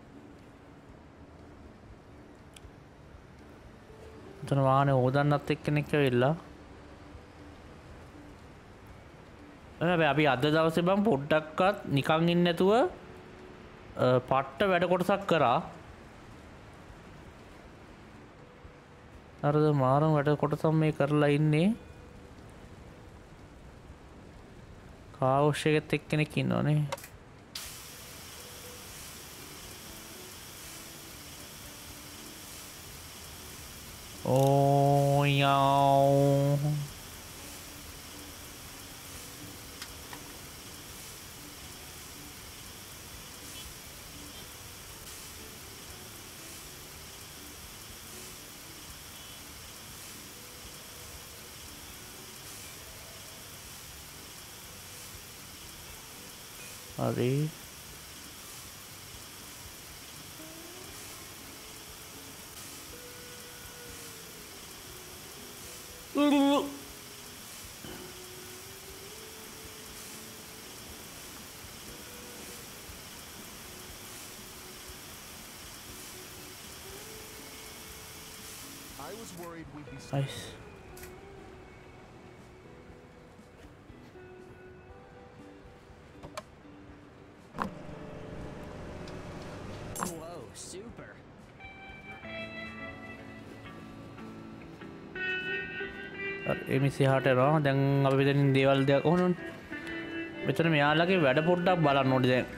එතන වාහනේ හොදන්නත් එක්කෙනෙක් ඇවිල්ලා. හැබැයි අපි අද දවසේ බං පොඩ්ඩක්වත් නිකන් ඉන්නේ නැතුව පට්ට වැඩ කොටසක් කරා. හරිද මාරම වැඩ කොටසක් මේ කරලා ඉන්නේ. කාවුෂ් එකෙත් එක්කෙනෙක් ඉන්නවනේ. Oh, yaw. Hari. I was worried we'd be Nice. Whoa, super. එමිසිහාට යනවා. දැන් අපි මෙතනින් දේවල් දෙයක් කොහොමද? මෙතන මෙයාලගේ වැඩ පොඩ්ඩක් බලන්න ඕනේ දැන්.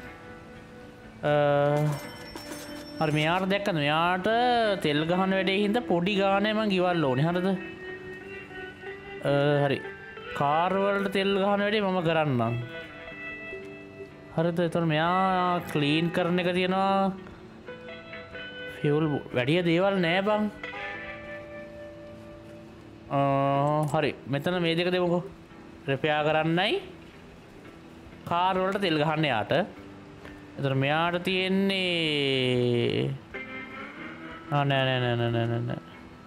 හරි මෙයාට දැක්කද? මෙයාට තෙල් ගහන වැඩේ හින්දා පොඩි ගානේ මං ගෙවන්න ඕනේ. හරිද? හරි. කාර් වලට තෙල් ගහන වැඩේ මම කරන්නම්. හරිද? එතකොට මෙයා ක්ලීන් කරන එක තියෙනවා. ෆියුල් වැඩි දේවල් නෑ බං. හරි මෙතන මේ දෙක දෙමුකෝ. රිපෙයාර් කරන්නයි කාර් වලට තෙල් ගහන්න යාට. එතන මෙයාට තියෙන්නේ නෑ.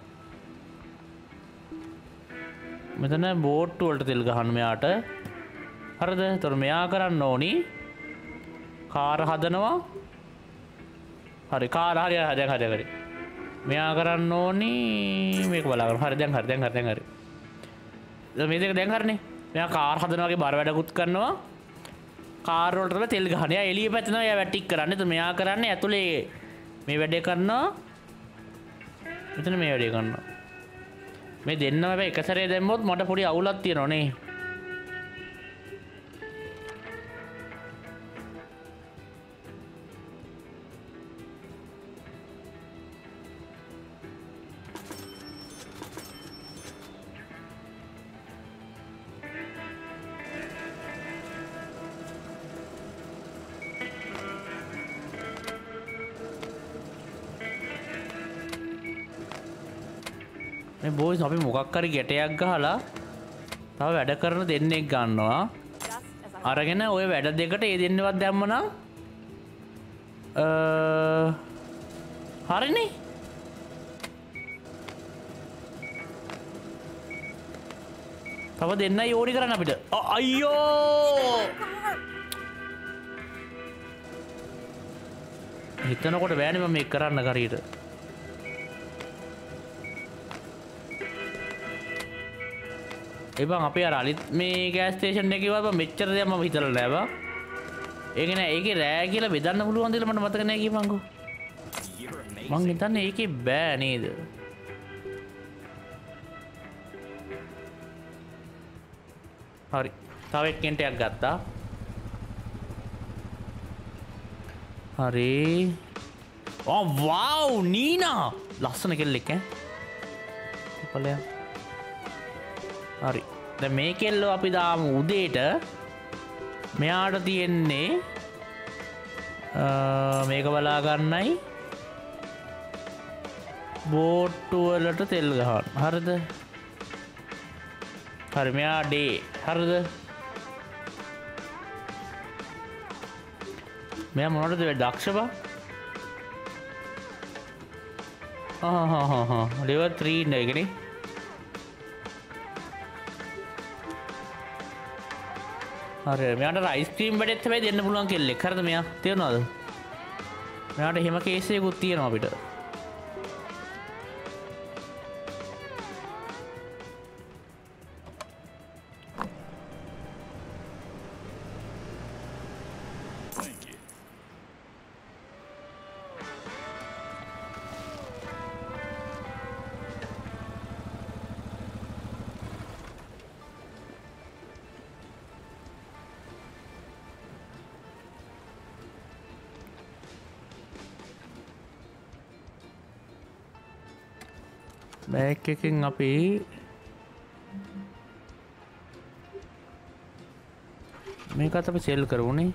මෙතන බෝට් වලට තෙල් ගහන්න මෙයාට. හරිද? එතන මෙයා කරන්න ඕනි කාර් හදනවා. හරි කාර් හරි. මෙයා කරන්න ඕනි මේක බලාගන්න. හරි දැන් හරි. මේ දෙක දැන් හරිනේ. මෙයා කාර් හදනවා වගේ බර වැඩකුත් කරනවා. කාර් වලට තෙල් ගහන. එයා එළිය පැත්තේ නෝ එයා වැටික් කරන්නේ. එතන මෙයා කරන්නේ ඇතුලේ මේ වැඩේ කරනවා. මෙතන මේ වැඩේ කරනවා. මේ දෙන්නම හැබැයි එක සැරේ දැම්මොත් මට පොඩි අවුලක් තියෙනවා නේ. මේ බෝයිස් අපි මොකක් හරි ගැටයක් ගහලා තව වැඩ කරන දෙන්නෙක් ගන්නවා. අරගෙන ওই වැඩ දෙකට ඒ දෙන්නවත් දැම්මනම් හරිනේ. තව දෙන්නයි ඕනි කරන්න අපිට. අයියෝ! හිතනකොට බෑනේ මම මේක කරන්න කරියට. එබං අපේ අර අලිත් මේ ගෑස් ස්ටේෂන් එකේ වල මෙච්චර දෙයක් මම හිතලා නෑ බං. ඒක නෑ ඒකේ රෑ කියලා බෙදන්න පුළුවන් දෙයක් මට මතක නෑ කියපන්කෝ. මං හිතන්නේ ඒකේ බෑ නේද? හරි. තව එක්කෙනෙක් ගත්තා. හරි. ඕ වව් නීනා ලස්සන කෙල්ලෙක් ඈ. කොපලයා. හරි දැන් මේ කෙල්ලෝ අපි දාමු උදේට. මෙයාට තියෙන්නේ මේක බලා ගන්නයි බෝට්ටුවලට තෙල් ගහන්න. හරිද? හරි මෙයා ඩේ. හරිද? මෙයා මොනවටද දක්ෂ බං? level 3 ඉන්න එකනේ. හරි මෙයාට අයිස්ක්‍රීම් බඩෙත් හැබැයි දෙන්න පුළුවන් කෙල්ලෙක්. හරිද මෙයා? තේරුණාද? මෙයාට එහෙම කේස් එකකුත් තියෙනවා අපිට. Thank you. බෑග් එකෙන් අපි මේකත් අපි සෙල් කරමුනේ.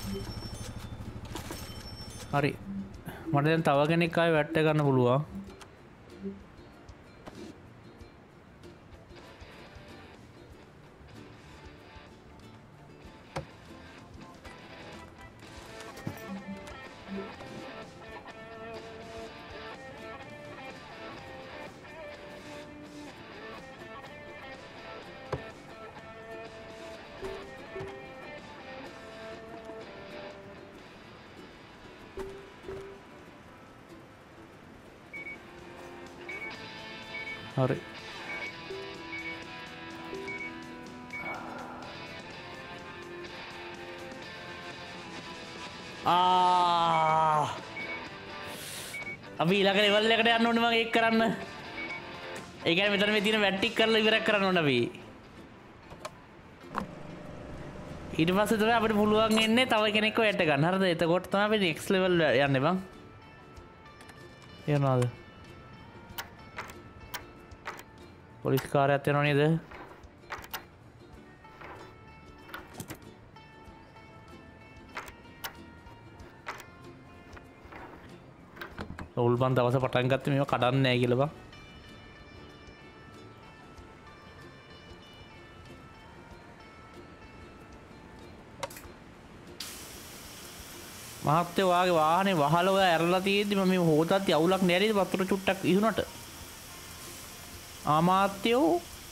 හරි මට දැන් තව කෙනෙක් ආයෙ වැට්ට ගන්න පුළුවන්. හරි අපි ඊළඟ ලෙවල් එකට යන්න ඕනේ මම ඒක කරන්න. ඒ කියන්නේ මෙතන මේ තියෙන වැට්ටික් කරලා ඉවරක් කරන්න ඕනේ අපි. ඊට පස්සේ තමයි අපිට පුළුවන් එන්නේ තව කෙනෙක්ව වැට ගන්න. හරිද? එතකොට තමයි අපි next level යන්නේ බං. යනවාද? පොලිස් කාර්යයක් යනවා නේද? රෝල් බන් දවස පටන් ගත්තේ මේවා කඩන්නේ නැහැ කියලා බං. මහත්තයෝ වාගේ වාහනේ වහල ඔය ඇරලා තියෙද්දි මම මේ හොදත් යවුලක් නෑරිද වතුර චුට්ටක් ඉහුණට. ආමාත්‍යෝ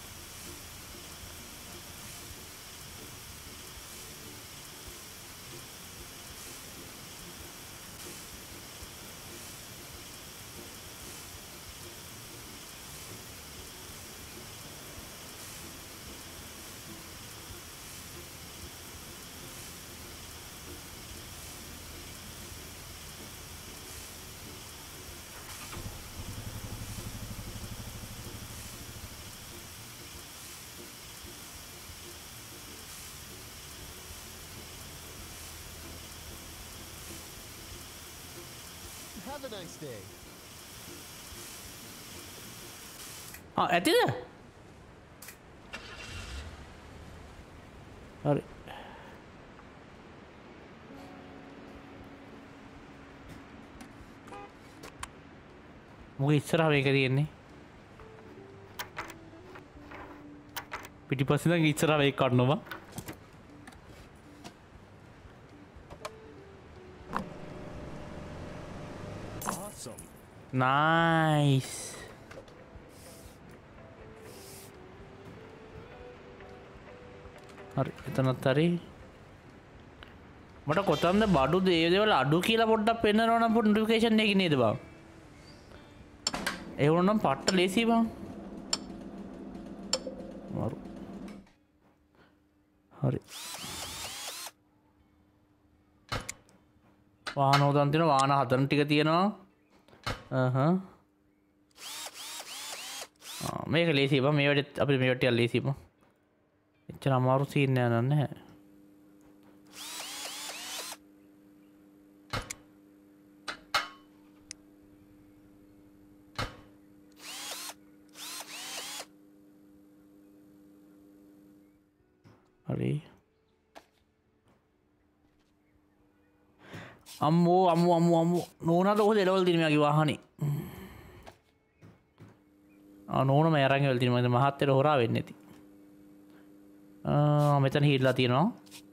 Have a nice day. ඇතිද? හරි. මොකද ඉස්සරහ මේක තියෙන්නේ? පිටිපස්සේ නම් ඉස්සරහ මේක කඩනවා. Awesome. Nice. හරි එතනත් හරි. මට කොතනද බඩු දේවල් අඩු කියලා පොඩ්ඩක් පෙන්නනවා නම් නොටිෆිකේෂන් එකේ නේද බං? ඒ වුණනම් පට්ට ලේසි බං. මරු. හරි. වාහන හොදන් තියෙන වාහන හදන ටික තියෙනවා. මේක ලේසි බං. මේ වැඩේ අපිට මේ වැඩේ ලේසි බං. එච්චර අමාරු සීන් නෑ නෑ. හරි. අම්මෝ නෝනට ඔහොද එලවල් දින මගේ වාහනේ නෝනම අරන් එවල දින මගේ මහත්තයට හොරා වෙන්නේ නැති මෙතන හිටලා තියෙනවා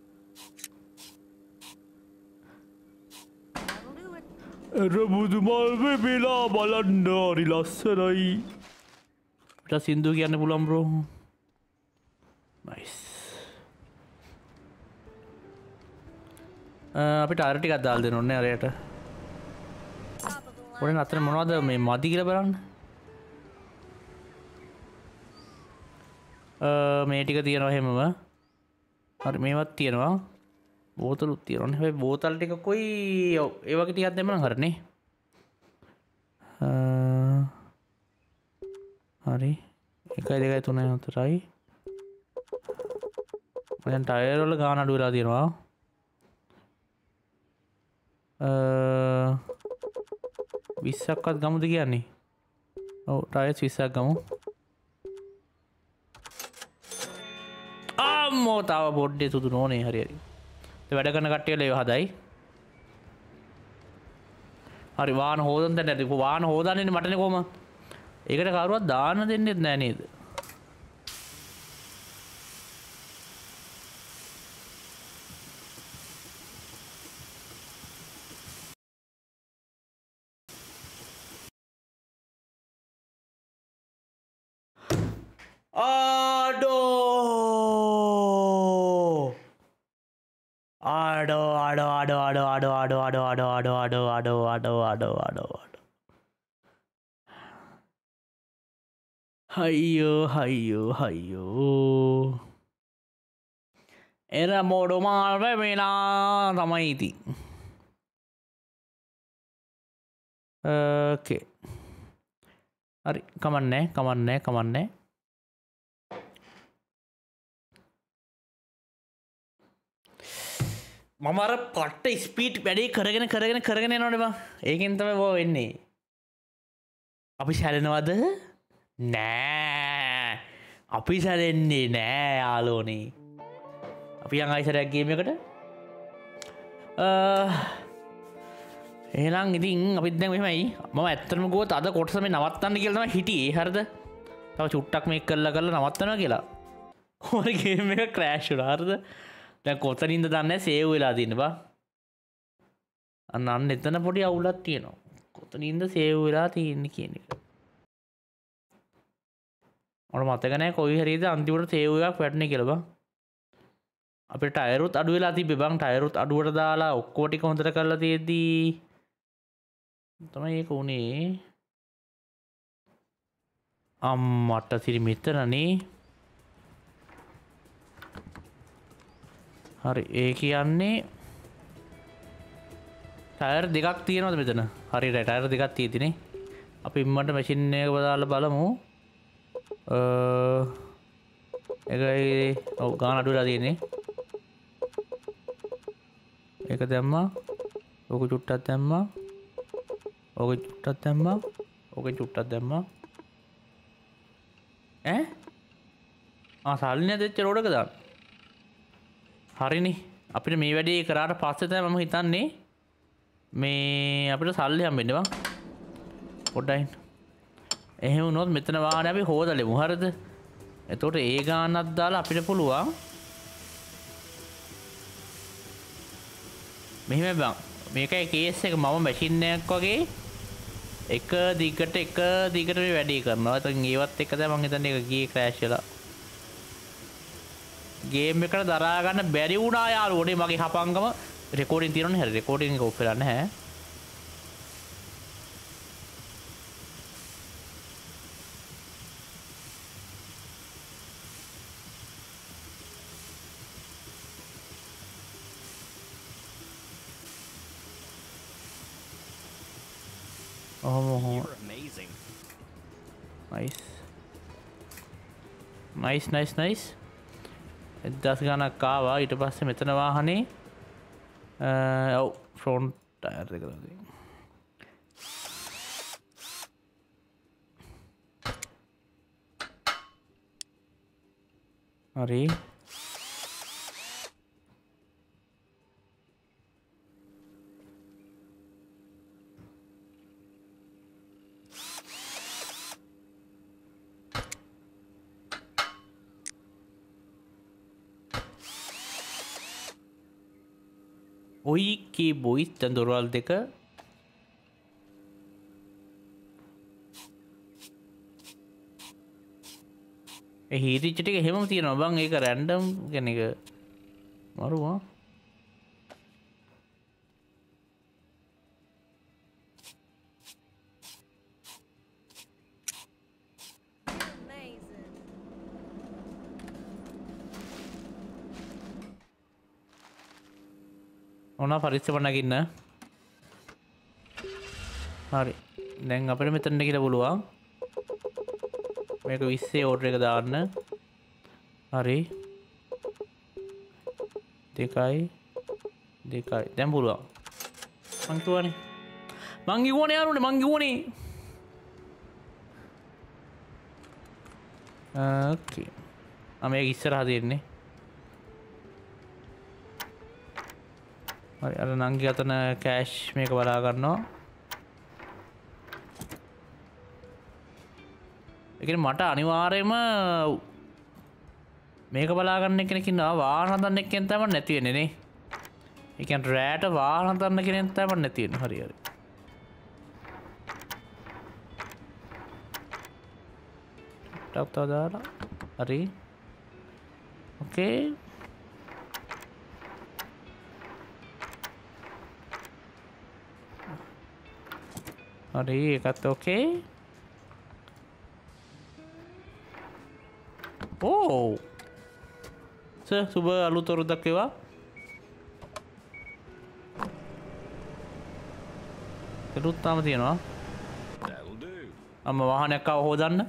රබුදු මල් වෙබිලා බලන්න හරි ලස්සනයි අපිට සින්දු කියන්න පුළුවන් බ්‍රෝ නයිස් අපිට අර ටිකක් දාලා දෙන්න ඕනේ අරයට පොඩි නතර මොනවද මේ මදි කියලා බලන්න මේ ටික තියෙනවා හැමම හරි මේවත් තියෙනවා බෝතලුත් තියෙනවා හැබැයි බෝතල් ටික කොයි ඒ වගේ ටිකක් දෙන්න නම් හරිනේ හරි 1 2 3 4යි මම ටයර් වල ගාන අඩු වෙලා තියෙනවා 20ක්වත් ගමුද කියන්නේ ඔව් ටයර්ස් 20ක් ගමු අම්මෝ තව පොඩ්ඩේ සුදු නෝනේ හරි වැඩ කරන කට්ටියල ඒව හදයි හරි වාහන හොදන්න දැන් නැති වාහන හොදන්නේ මටනේ කොහම ඒකට කවුරුවත් දාන්න දෙන්නේ නැහැ නේද හයියෝ එර මොඩු මාල් වෙමිලා තමයි ඉති ඕකේ හරි කමන්නේ මම අර පට්ට ස්පීඩ් වැඩේ කරගෙන යනවනේ බං ඒකෙන් තමයි බෝ වෙන්නේ අපි සැලෙනවද නෑ අපි සැලෙන්නේ නෑ යාළුවනේ අපි යන් ආයිසරයක් ගේම් එකට එහෙනම් ඉතින් අපිත් දැන් මෙහෙමයි මම ඇත්තටම ගියොත් අද කොටස මේ නවත්තන්න කියලා තමයි හිටියේ හරිද තව චුට්ටක් මේක කරලා නවත්තනවා කියලා ඔය ගේම් එක ක්‍රෑෂ් වුණා හරිද දැන් කොතනින්ද දන්නේ සේව් වෙලා තියෙන්නේ බා අන්න එතන පොඩි අවුලක් තියෙනවා කොතනින්ද සේව් වෙලා තියෙන්නේ කියන එක මට මතක නැහැ කොයි හරියද අන්තිමට සේව් එකක් වැටුනේ කියලා බං අපේ ටයරුත් අඩු වෙලා තිබ්බේ බං ටයරුත් අඩුවට දාලා ඔක්කොම ටික හොඳට කරලා තියෙද්දී තමයි ඒක උනේ අම්මට සිරි මෙතනනේ හරි ඒ කියන්නේ ටයර් දෙකක් තියෙනවද මෙතන හරියට ටයර් දෙකක් තියෙතිනේ අපි ඉම්මන්ට මැෂින් එක දාලා බලමු එකයි ඔව් ගාන අඩු වෙලා තියෙන්නේ ඒක දැම්මා ඕක චුට්ටක් දැම්මා ඕක චුට්ටක් දැම්මා ඕක චුට්ටක් දැම්මා සල්ලි නැති වෙච්ච රෝඩක දාන්න හරිනේ අපිට මේ වැඩේ කරාට පස්සේ තමයි මම හිතන්නේ මේ අපිට සල්ලි හම්බෙන්නේ බං පොඩ්ඩයි එහෙම වුණොත් මෙතන වාහනේ අපි හොදලෙමු හරිද එතකොට ඒ ගානක් දාලා අපිට පුළුවන් මෙහෙම බං මේකයි කේස් එක මම මැෂින් එකක් වගේ එක දිගට මේ වැඩේ කරනවා ඉතින් ඒවත් එක තමයි මම හිතන්නේ ඒක ගියේ ක්‍රෑෂ් වෙලා ගේම් එකට දරා ගන්න බැරි වුණා යාළුවනේ මගේ හපංගම රෙකෝඩින් තියෙනවනේ හරි රෙකෝඩින් එක ඔෆ් වෙලා නැහැ You're amazing. nice එදස් ගානක් ආවා ඊට පස්සේ මෙතන වාහනේ ඔව් ෆ්‍රොන්ට් ටයර් එක දාලා හරි ඔයි බොයිස් දැන් දොරවල් දෙක ඒ හීරිච්ච ටික එහෙමම තියෙනවා බං ඒක රැන්ඩම් කියන එක මරුවා ඕන පරිස්සම නගින්න හරි දැන් අපිට මෙතන කියලා පුළුවන් මේක 20 ඕඩර් එක දාන්න හරි 2 දැන් පුළුවන් මං කිව්වනේ යාළුවනේ මං කිව්වනේ ඕකේ මේක ඉස්සරහ දෙන්නේ හරි අර නංගි අතන කෑෂ් මේක බලා ගන්නවා ඒ කියන්නේ මට අනිවාර්යයෙන්ම මේක බලා ගන්න කෙනෙක් ඉන්නවා වාහන හදන්න එක්කෙන් තමයි නැති වෙන්නේ නේ ඒ කියන්නේ රෑට වාහන හදන්න කෙනෙක් තමයි නැති වෙන්නේ හරි ටක් දාලා හරි ඕකේ හරි ඒකත් ඕකේ ඕ සුබ අලුත් අවුරුද්දක් වේවා ඒකත් තාම තියෙනවා අම්ම වාහනයක් ආව හොදන්න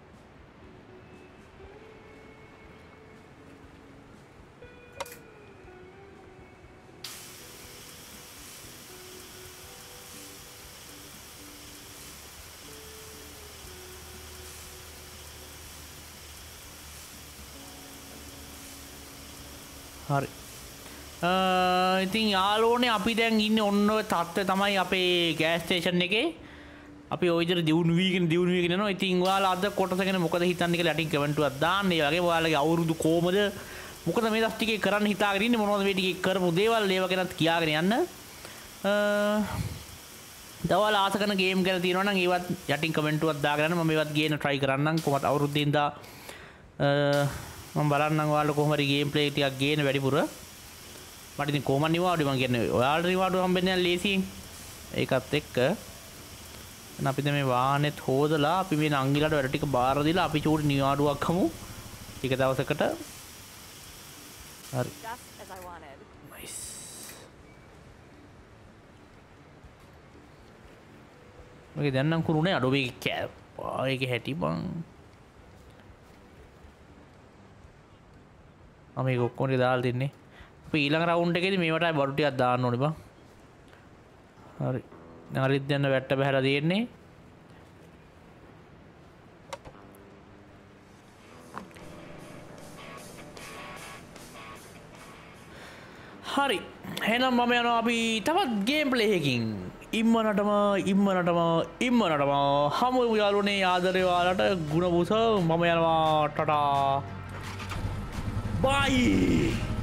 හරි ඉතින් යාළුවනේ අපි දැන් ඉන්නේ ඔන්න ඔය තත්ත්වය තමයි අපේ ගෑස් ස්ටේෂන් එකේ අපි ওই විදිහට දියුණු වීගෙන යනවා ඉතින් ඔයාලා අද කොටස ගැන මොකද හිතන්නේ කියලා යටින් කමෙන්ට් එකක් දාන්න ඒ වගේම ඔයාලගේ අවුරුදු කොහමද මොකද මේ දවස් ටිකේ කරන්න හිතාගෙන ඉන්නේ මොනවද මේ ටිකේ කරපු දේවල් ඒව ගැනත් කියාගෙන යන්න දවල් ආස කරන ගේම් ගැන තියෙනවා නම් ඒවත් යටින් කමෙන්ට් එකක් දාගෙන යන්න මම ඒවත් ගේන්න try කරන්නම් කොහොමද අවුරුද්දේ ඉඳලා මම බලන්නම් ඔයාලට කොහොම හරි ගේම් ප්ලේ ටිකක් ගේන්න වැඩිපුර මට ඉතින් කොහොමද නිවාඩු මම කියන්නේ ඔයාලට නිවාඩු හම්බෙන්නේ නැහැ ලේසියෙන් ඒකත් එක්ක දැන් අපි දැන් මේ වාහනේත් හොදලා අපි මේ නංගිලාට වැඩ ටික බාර දීලා අපි චූටි නිවාඩුවක් හමු ටික දවසකට හරි නයිස් මගේ දැන් නම් කුරුනේ අඩෝබේ කැප් ඒකේ හැටි බං මම මේක ඔක්කොම දාලා දෙන්නේ අපි ඊළඟ රවුන්ඩ් එකේදී මේවට බඩු ටිකක් දාන්න ඕනේ බං හරි දැන් හරිත් දැන් වැට්ට බහැලා දෙන්නේ හරි එහෙනම් මම යනවා අපි තවත් ගේම් ප්ලේ එකකින් ඉම්මනටම හමු යාළුවනේ ආදරේ ඔයාලට ගුණබුස මම යනවා ටටා Bye!